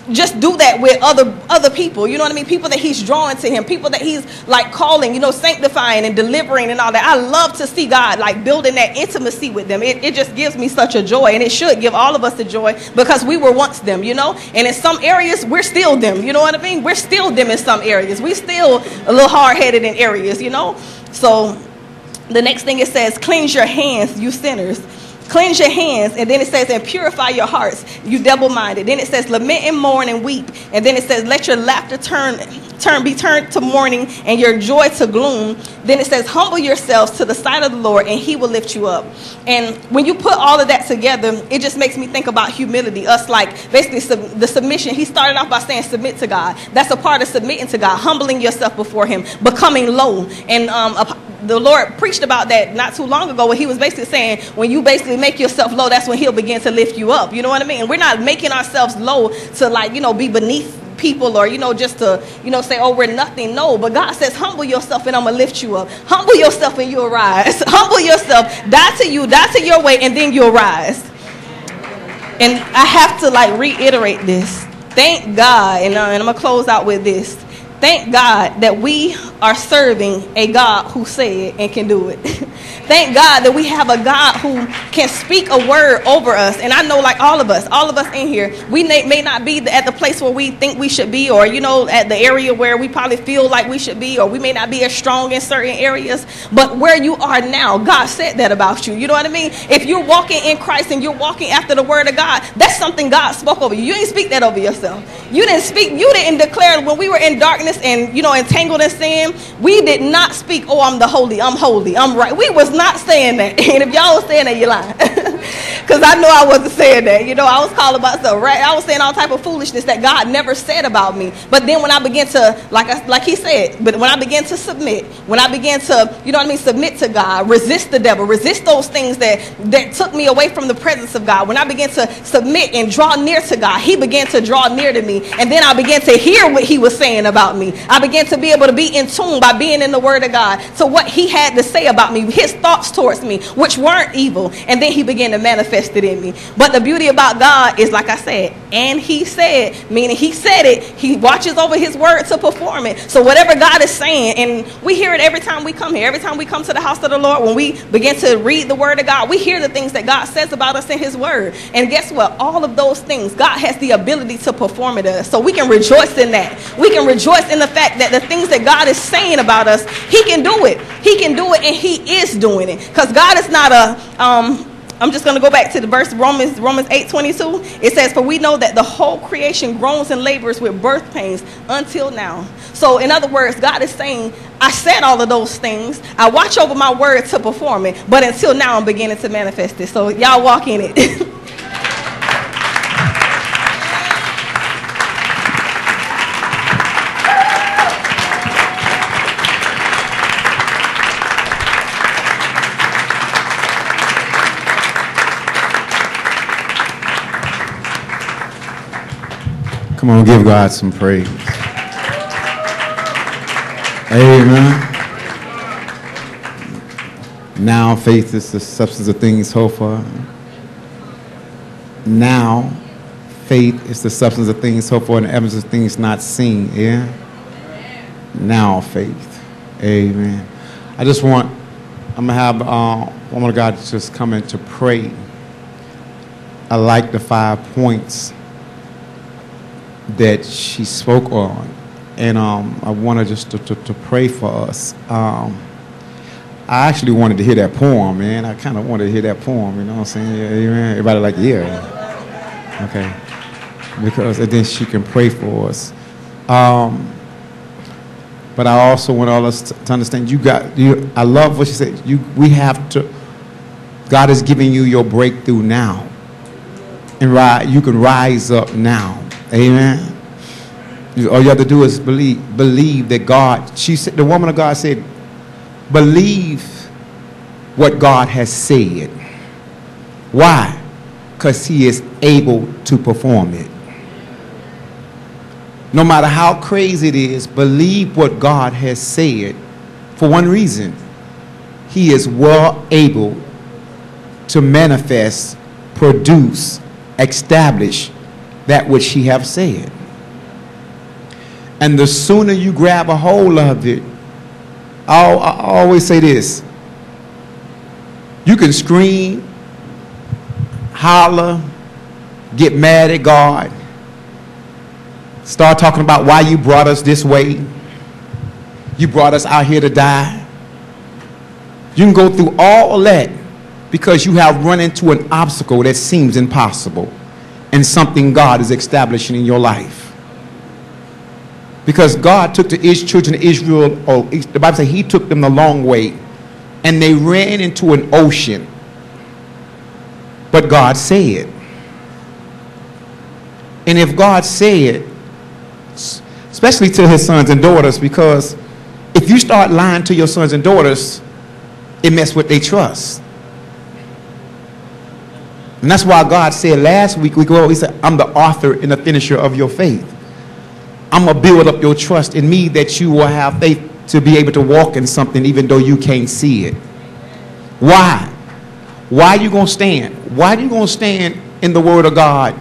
just do that with other people, you know what I mean? People that he's drawing to him, people that he's like calling, you know, sanctifying and delivering and all that. I love to see God like building that intimacy with them. It just gives me such a joy, and it should give all of us the joy, because we were once them, you know, and in some areas we're still them, you know what I mean? We're still them in some areas. We still a little hard-headed in areas, you know. So the next thing it says, cleanse your hands, you sinners. Cleanse your hands, and then it says, and purify your hearts, you double-minded. Then it says, lament and mourn and weep. And then it says, let your laughter be turned to mourning, and your joy to gloom. Then it says, humble yourselves to the sight of the Lord, and he will lift you up. And when you put all of that together, it just makes me think about humility. Us, like, basically the submission. He started off by saying submit to God. That's a part of submitting to God, humbling yourself before him, becoming low. And the Lord preached about that not too long ago, where he was basically saying, when you basically make yourself low, that's when he'll begin to lift you up. You know what I mean? And we're not making ourselves low to, like, you know, be beneath people, or, you know, just to, you know, say, oh, we're nothing. No, but God says, humble yourself and I'm gonna lift you up. Humble yourself and you'll rise. Humble yourself, die to your way, and then you'll rise. And I have to like reiterate this. Thank God, and I'm gonna close out with this. Thank God that we are serving a God who said and can do it. Thank God that we have a God who can speak a word over us. And I know, like all of us in here, we may not be at the place where we think we should be, or, you know, at the area where we probably feel like we should be, or we may not be as strong in certain areas. But where you are now, God said that about you. You know what I mean? If you're walking in Christ and you're walking after the word of God, that's something God spoke over you. You didn't speak that over yourself. You didn't declare when we were in darkness and, you know, entangled in sin. We did not speak, oh, I'm holy, I'm right. We was not saying that. And if y'all was saying that, you're lying. Because I know I wasn't saying that. You know, I was calling myself right. I was saying all type of foolishness that God never said about me. But then when I began to, like he said, but when I began to submit, when I began to, you know what I mean, submit to God, resist the devil, resist those things that took me away from the presence of God. When I began to submit and draw near to God, he began to draw near to me. And then I began to hear what he was saying about me. I began to be able to be in tune by being in the word of God to what he had to say about me, his thoughts towards me, which weren't evil. And then he began to manifest it in me. But the beauty about God is, like I said, and he said, meaning he said it, he watches over his word to perform it. So whatever God is saying, and we hear it every time we come here, every time we come to the house of the Lord, when we begin to read the word of God, we hear the things that God says about us in his word. And guess what? All of those things, God has the ability to perform it to us. So we can rejoice in that. We can rejoice in the fact that the things that God is saying about us, he can do it. He can do it, and he is doing it. Because God is not I'm just going to go back to the verse, Romans 8:22. It says, for we know that the whole creation groans and labors with birth pains until now. So in other words, God is saying, I said all of those things. I watch over my word to perform it. But until now, I'm beginning to manifest it. So y'all walk in it. Come on, give God some praise. Amen. Now faith is the substance of things hoped for. Now faith is the substance of things hoped for and the evidence of things not seen. Yeah. Now faith. Amen. I'm gonna have woman of God just come in to pray. I like the 5 points that she spoke on, and I wanted just to pray for us. I actually wanted to hear that poem, man. I kind of wanted to hear that poem, you know what I'm saying? Yeah, amen. Everybody like, yeah. Okay. Because and then she can pray for us. But I also want all us to understand, I love what she said. God is giving you your breakthrough now. And you can rise up now. Amen. All you have to do is believe that God, she said, the woman of God said, believe what God has said. Why? Because he is able to perform it. No matter how crazy it is, believe what God has said for one reason. He is well able to manifest, produce, establish, that which he have said. And the sooner you grab a hold of it, I always say this: you can scream, holler, get mad at God, start talking about why you brought us this way. You brought us out here to die. You can go through all that because you have run into an obstacle that seems impossible and something God is establishing in your life. Because God took the children of Israel, the Bible says he took them the long way, and they ran into an ocean. But God said. And if God said, especially to his sons and daughters, because if you start lying to your sons and daughters, it messes with their trust. And that's why God said last week, he said, I'm the author and the finisher of your faith. I'm going to build up your trust in me that you will have faith to be able to walk in something even though you can't see it. Why? Why are you going to stand? Why are you going to stand in the word of God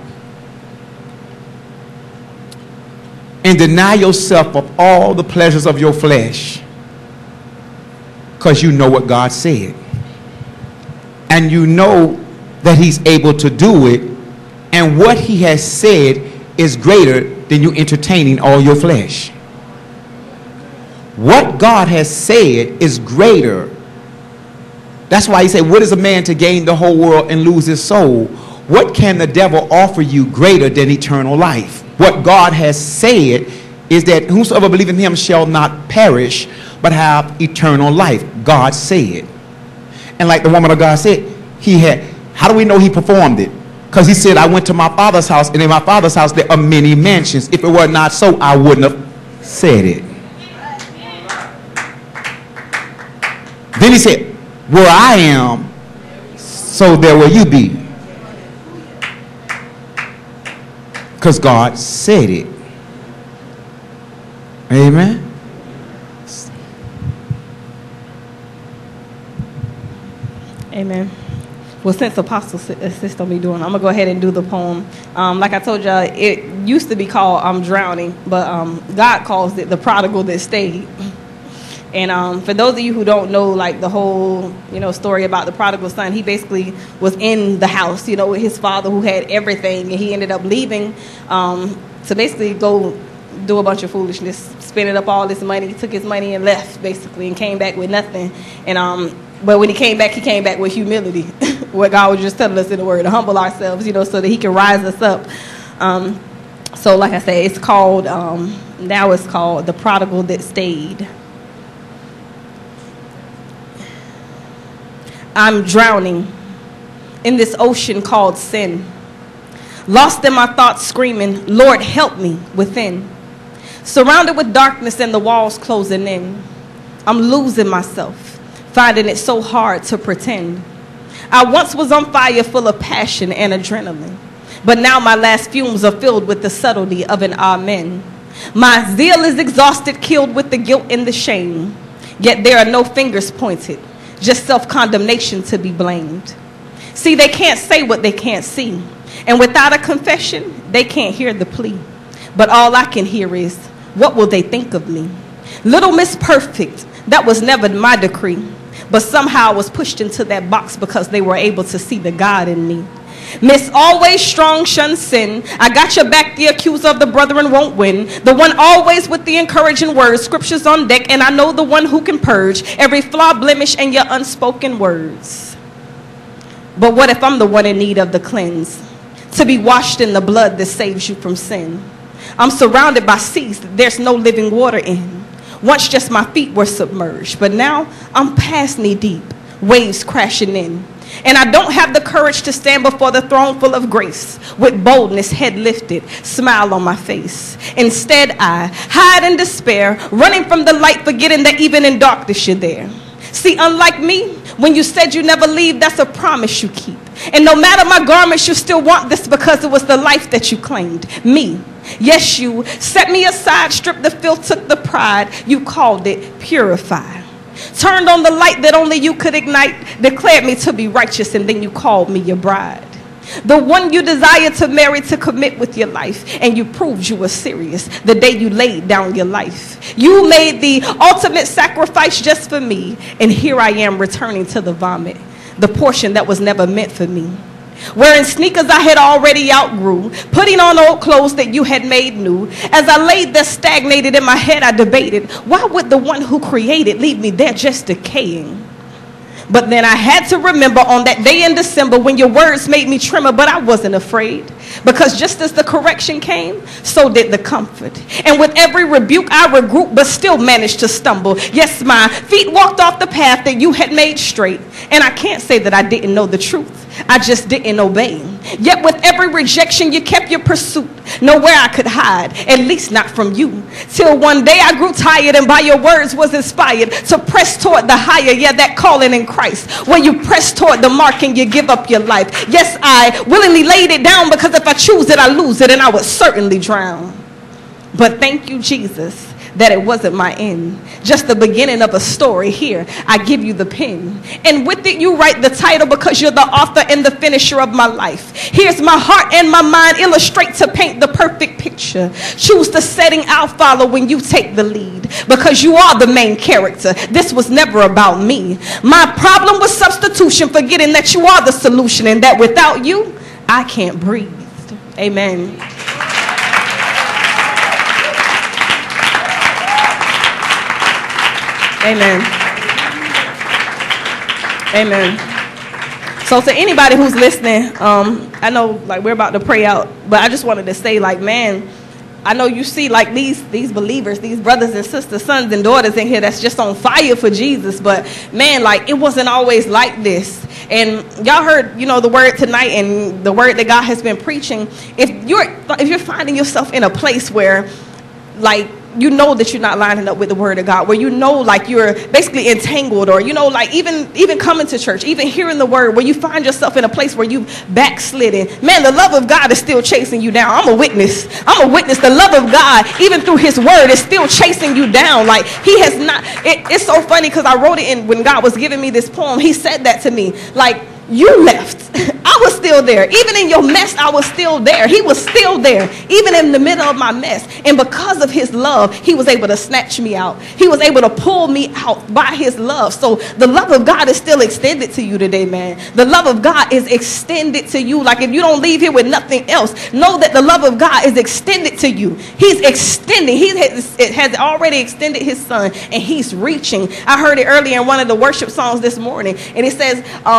and deny yourself of all the pleasures of your flesh? Because you know what God said. And you know that he's able to do it. And what he has said is greater than you entertaining all your flesh. What God has said is greater. That's why he said, what is a man to gain the whole world and lose his soul? What can the devil offer you greater than eternal life? What God has said is that whosoever believe in him shall not perish, but have eternal life. God said. And like the woman of God said, how do we know he performed it? Because he said, I went to my father's house, and in my father's house there are many mansions. If it were not so, I wouldn't have said it. Then he said, where I am, so there will you be. Because God said it. Amen. Amen. Well, since Apostle insists on me doing, I'm going to go ahead and do the poem. Like I told y'all, it used to be called I'm Drowning, but God calls it The Prodigal That Stayed. And for those of you who don't know, like, the whole, story about the prodigal son, he basically was in the house, with his father who had everything, and he ended up leaving to basically go do a bunch of foolishness, spending up all this money. He took his money and left, basically, and came back with nothing. And but when he came back with humility, what God was just telling us in the word, to humble ourselves, so that he can rise us up. So like I said, it's called, now it's called The Prodigal That Stayed. I'm drowning in this ocean called sin, lost in my thoughts screaming, Lord, help me within. Surrounded with darkness and the walls closing in, I'm losing myself, finding it so hard to pretend. I once was on fire, full of passion and adrenaline, but now my last fumes are filled with the subtlety of an amen. My zeal is exhausted, killed with the guilt and the shame, yet there are no fingers pointed, just self-condemnation to be blamed. See, they can't say what they can't see, and without a confession, they can't hear the plea. But all I can hear is, what will they think of me? Little Miss Perfect, that was never my decree, but somehow I was pushed into that box because they were able to see the God in me. Miss Always Strong, shun sin. I got your back, the accuser of the brethren won't win. The one always with the encouraging words, scriptures on deck, and I know the one who can purge every flaw, blemish, and your unspoken words. But what if I'm the one in need of the cleanse, to be washed in the blood that saves you from sin? I'm surrounded by seas that there's no living water in. Once just my feet were submerged, but now I'm past knee deep, waves crashing in. And I don't have the courage to stand before the throne full of grace, with boldness, head lifted, smile on my face. Instead, I hide in despair, running from the light, forgetting that even in darkness you're there. See, unlike me, when you said you never leave, that's a promise you keep. And no matter my garments, you still want this because it was the life that you claimed. Me. Yes, you set me aside, stripped the filth, took the pride. You called it purify. Turned on the light that only you could ignite, declared me to be righteous, and then you called me your bride. The one you desire to marry, to commit with your life. And you proved you were serious the day you laid down your life. You made the ultimate sacrifice just for me. And here I am returning to the vomit, the portion that was never meant for me. Wearing sneakers I had already outgrew, putting on old clothes that you had made new. As I laid there stagnated in my head, I debated, why would the one who created leave me there just decaying? But then I had to remember on that day in December when your words made me tremor, but I wasn't afraid. Because just as the correction came, so did the comfort. And with every rebuke I regrouped, but still managed to stumble. Yes, my feet walked off the path that you had made straight. And I can't say that I didn't know the truth. I just didn't obey. Yet with every rejection, you kept your pursuit. Nowhere I could hide, at least not from you. Till one day I grew tired and by your words was inspired to press toward the higher, yeah, that calling in Christ. Where you press toward the mark and you give up your life. Yes, I willingly laid it down because if I choose it, I lose it and I would certainly drown. But thank you, Jesus, that it wasn't my end. Just the beginning of a story. Here, I give you the pen. And with it, you write the title because you're the author and the finisher of my life. Here's my heart and my mind. Illustrate to paint the perfect picture. Choose the setting, I'll follow when you take the lead. Because you are the main character. This was never about me. My problem was substitution, forgetting that you are the solution and that without you, I can't breathe. Amen. Amen. Amen. So to anybody who's listening, I know like we're about to pray out, but I just wanted to say like, man, I know you see like these believers, these brothers and sisters, sons and daughters in here that's just on fire for Jesus, but man, like it wasn't always like this. And y'all heard, you know, the word tonight and the word that God has been preaching. If you're finding yourself in a place where like you know that you're not lining up with the word of God, where you know like you're basically entangled, or you know like even coming to church, even hearing the word, where you find yourself in a place where you've backslidden, man, the love of God is still chasing you down. I'm a witness. The love of God, even through his word, is still chasing you down. Like he has not, it's so funny because I wrote it in when God was giving me this poem. He said that to me, like, you left. I was still there. Even in your mess, I was still there. He was still there, even in the middle of my mess. And because of his love, he was able to snatch me out. He was able to pull me out by his love. So the love of God is still extended to you today, man. The love of God is extended to you. Like if you don't leave here with nothing else, know that the love of God is extended to you. He's extending. It has already extended his son, and he's reaching. I heard it earlier in one of the worship songs this morning, and it says,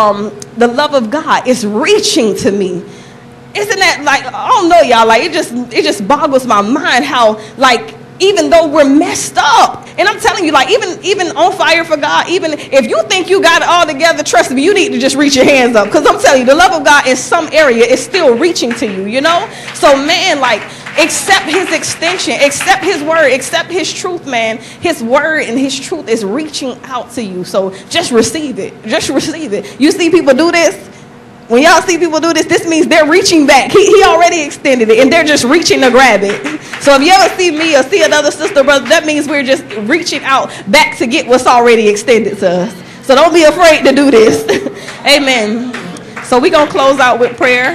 the love of God is reaching to me. Isn't that like, I don't know, y'all, like it just boggles my mind how like even though we're messed up, and I'm telling you, like even on fire for God, even if you think you got it all together, trust me, you need to just reach your hands up, because I'm telling you, the love of God in some area is still reaching to you, you know. So man, like accept his extension, accept his word, accept his truth, man. His word and his truth is reaching out to you. So just receive it. Just receive it. You see people do this? When y'all see people do this, this means they're reaching back. He already extended it, and they're just reaching to grab it. So if you ever see me or see another sister, brother, that means we're just reaching out back to get what's already extended to us. So don't be afraid to do this. Amen. So we're going to close out with prayer.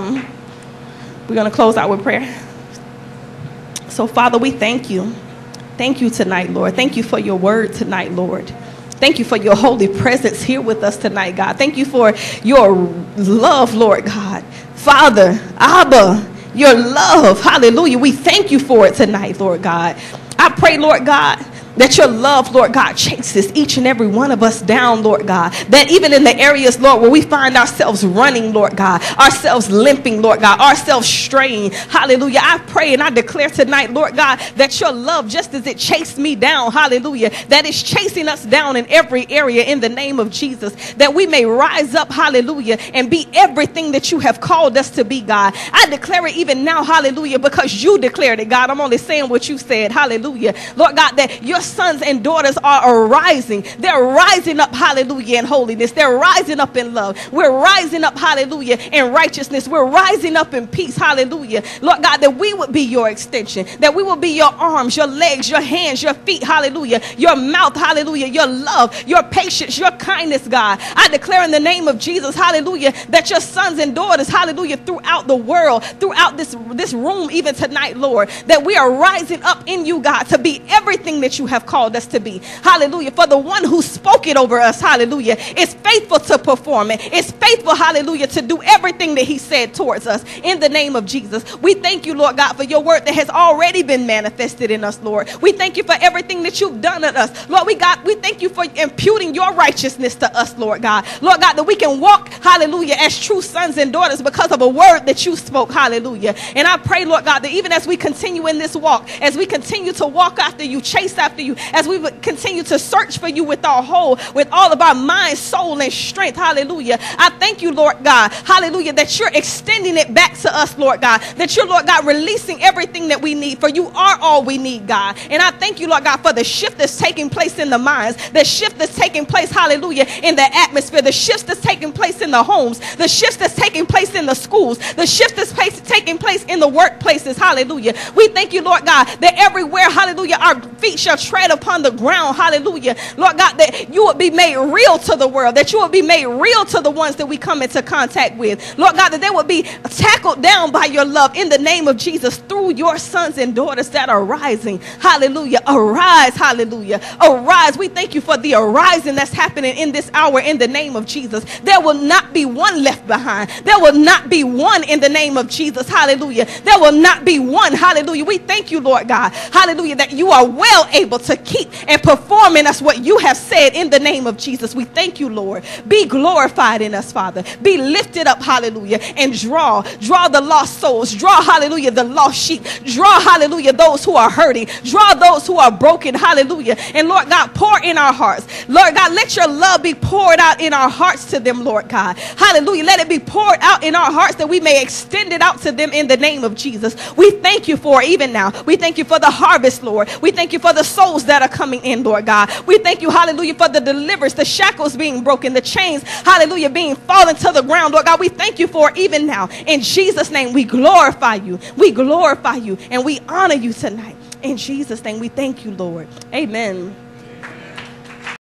So, Father, we thank you. Thank you tonight, Lord. Thank you for your word tonight, Lord. Thank you for your holy presence here with us tonight, God. Thank you for your love, Lord God. Father, Abba, your love, hallelujah. We thank you for it tonight, Lord God. I pray, Lord God, that your love, Lord God, chases each and every one of us down, Lord God. That even in the areas, Lord, where we find ourselves running, Lord God, ourselves limping, Lord God, ourselves straying, hallelujah. I pray and I declare tonight, Lord God, that your love, just as it chased me down, hallelujah, that is chasing us down in every area in the name of Jesus, that we may rise up, hallelujah, and be everything that you have called us to be, God. I declare it even now, hallelujah, because you declared it, God. I'm only saying what you said, hallelujah. Lord God, that your your sons and daughters are arising. They're rising up, hallelujah, in holiness. They're rising up in love. We're rising up, hallelujah, in righteousness. We're rising up in peace, hallelujah. Lord God, that we would be your extension, that we will be your arms, your legs, your hands, your feet, hallelujah, your mouth, hallelujah, your love, your patience, your kindness, God. I declare in the name of Jesus, hallelujah, that your sons and daughters, hallelujah, throughout the world, throughout this room, even tonight, Lord, that we are rising up in you, God, to be everything that you have called us to be. Hallelujah. For the one who spoke it over us, hallelujah, is faithful to perform it. Is faithful, hallelujah, to do everything that he said towards us in the name of Jesus. We thank you, Lord God, for your word that has already been manifested in us, Lord. We thank you for everything that you've done in us. Lord, we thank you for imputing your righteousness to us, Lord God. Lord God, that we can walk, hallelujah, as true sons and daughters because of a word that you spoke, hallelujah. And I pray, Lord God, that even as we continue in this walk, as we continue to walk after you, chase after you, as we continue to search for you with all of our mind, soul, and strength, hallelujah. I thank you, Lord God, hallelujah, that you're extending it back to us, Lord God, that you're, Lord God, releasing everything that we need, for you are all we need, God. And I thank you, Lord God, for the shift that's taking place in the minds, the shift that's taking place, hallelujah, in the atmosphere, the shift that's taking place in the homes, the shift that's taking place in the schools, the shift that's taking place in the workplaces, hallelujah. We thank you, Lord God, that everywhere, hallelujah, our feet shall tread upon the ground, hallelujah. Lord God, that you would be made real to the world, that you would be made real to the ones that we come into contact with. Lord God, that they would be tackled down by your love in the name of Jesus through your sons and daughters that are rising. Hallelujah. Arise, hallelujah. Arise. We thank you for the arising that's happening in this hour in the name of Jesus. There will not be one left behind. There will not be one in the name of Jesus. Hallelujah. There will not be one. Hallelujah. We thank you, Lord God. Hallelujah. That you are well able to keep and perform in us what you have said in the name of Jesus. We thank you, Lord. Be glorified in us, Father. Be lifted up, hallelujah, and draw the lost souls. Draw, hallelujah, the lost sheep. Draw, hallelujah, those who are hurting. Draw those who are broken, hallelujah. And Lord God, pour in our hearts. Lord God, let your love be poured out in our hearts to them, Lord God. Hallelujah. Let it be poured out in our hearts that we may extend it out to them in the name of Jesus. We thank you for even now. We thank you for the harvest, Lord. We thank you for the souls that are coming in, Lord God. We thank you, hallelujah, for the deliverance, the shackles being broken, the chains, hallelujah, being fallen to the ground, Lord God. We thank you for even now. In Jesus' name, we glorify you. We glorify you and we honor you tonight. In Jesus' name, we thank you, Lord. Amen.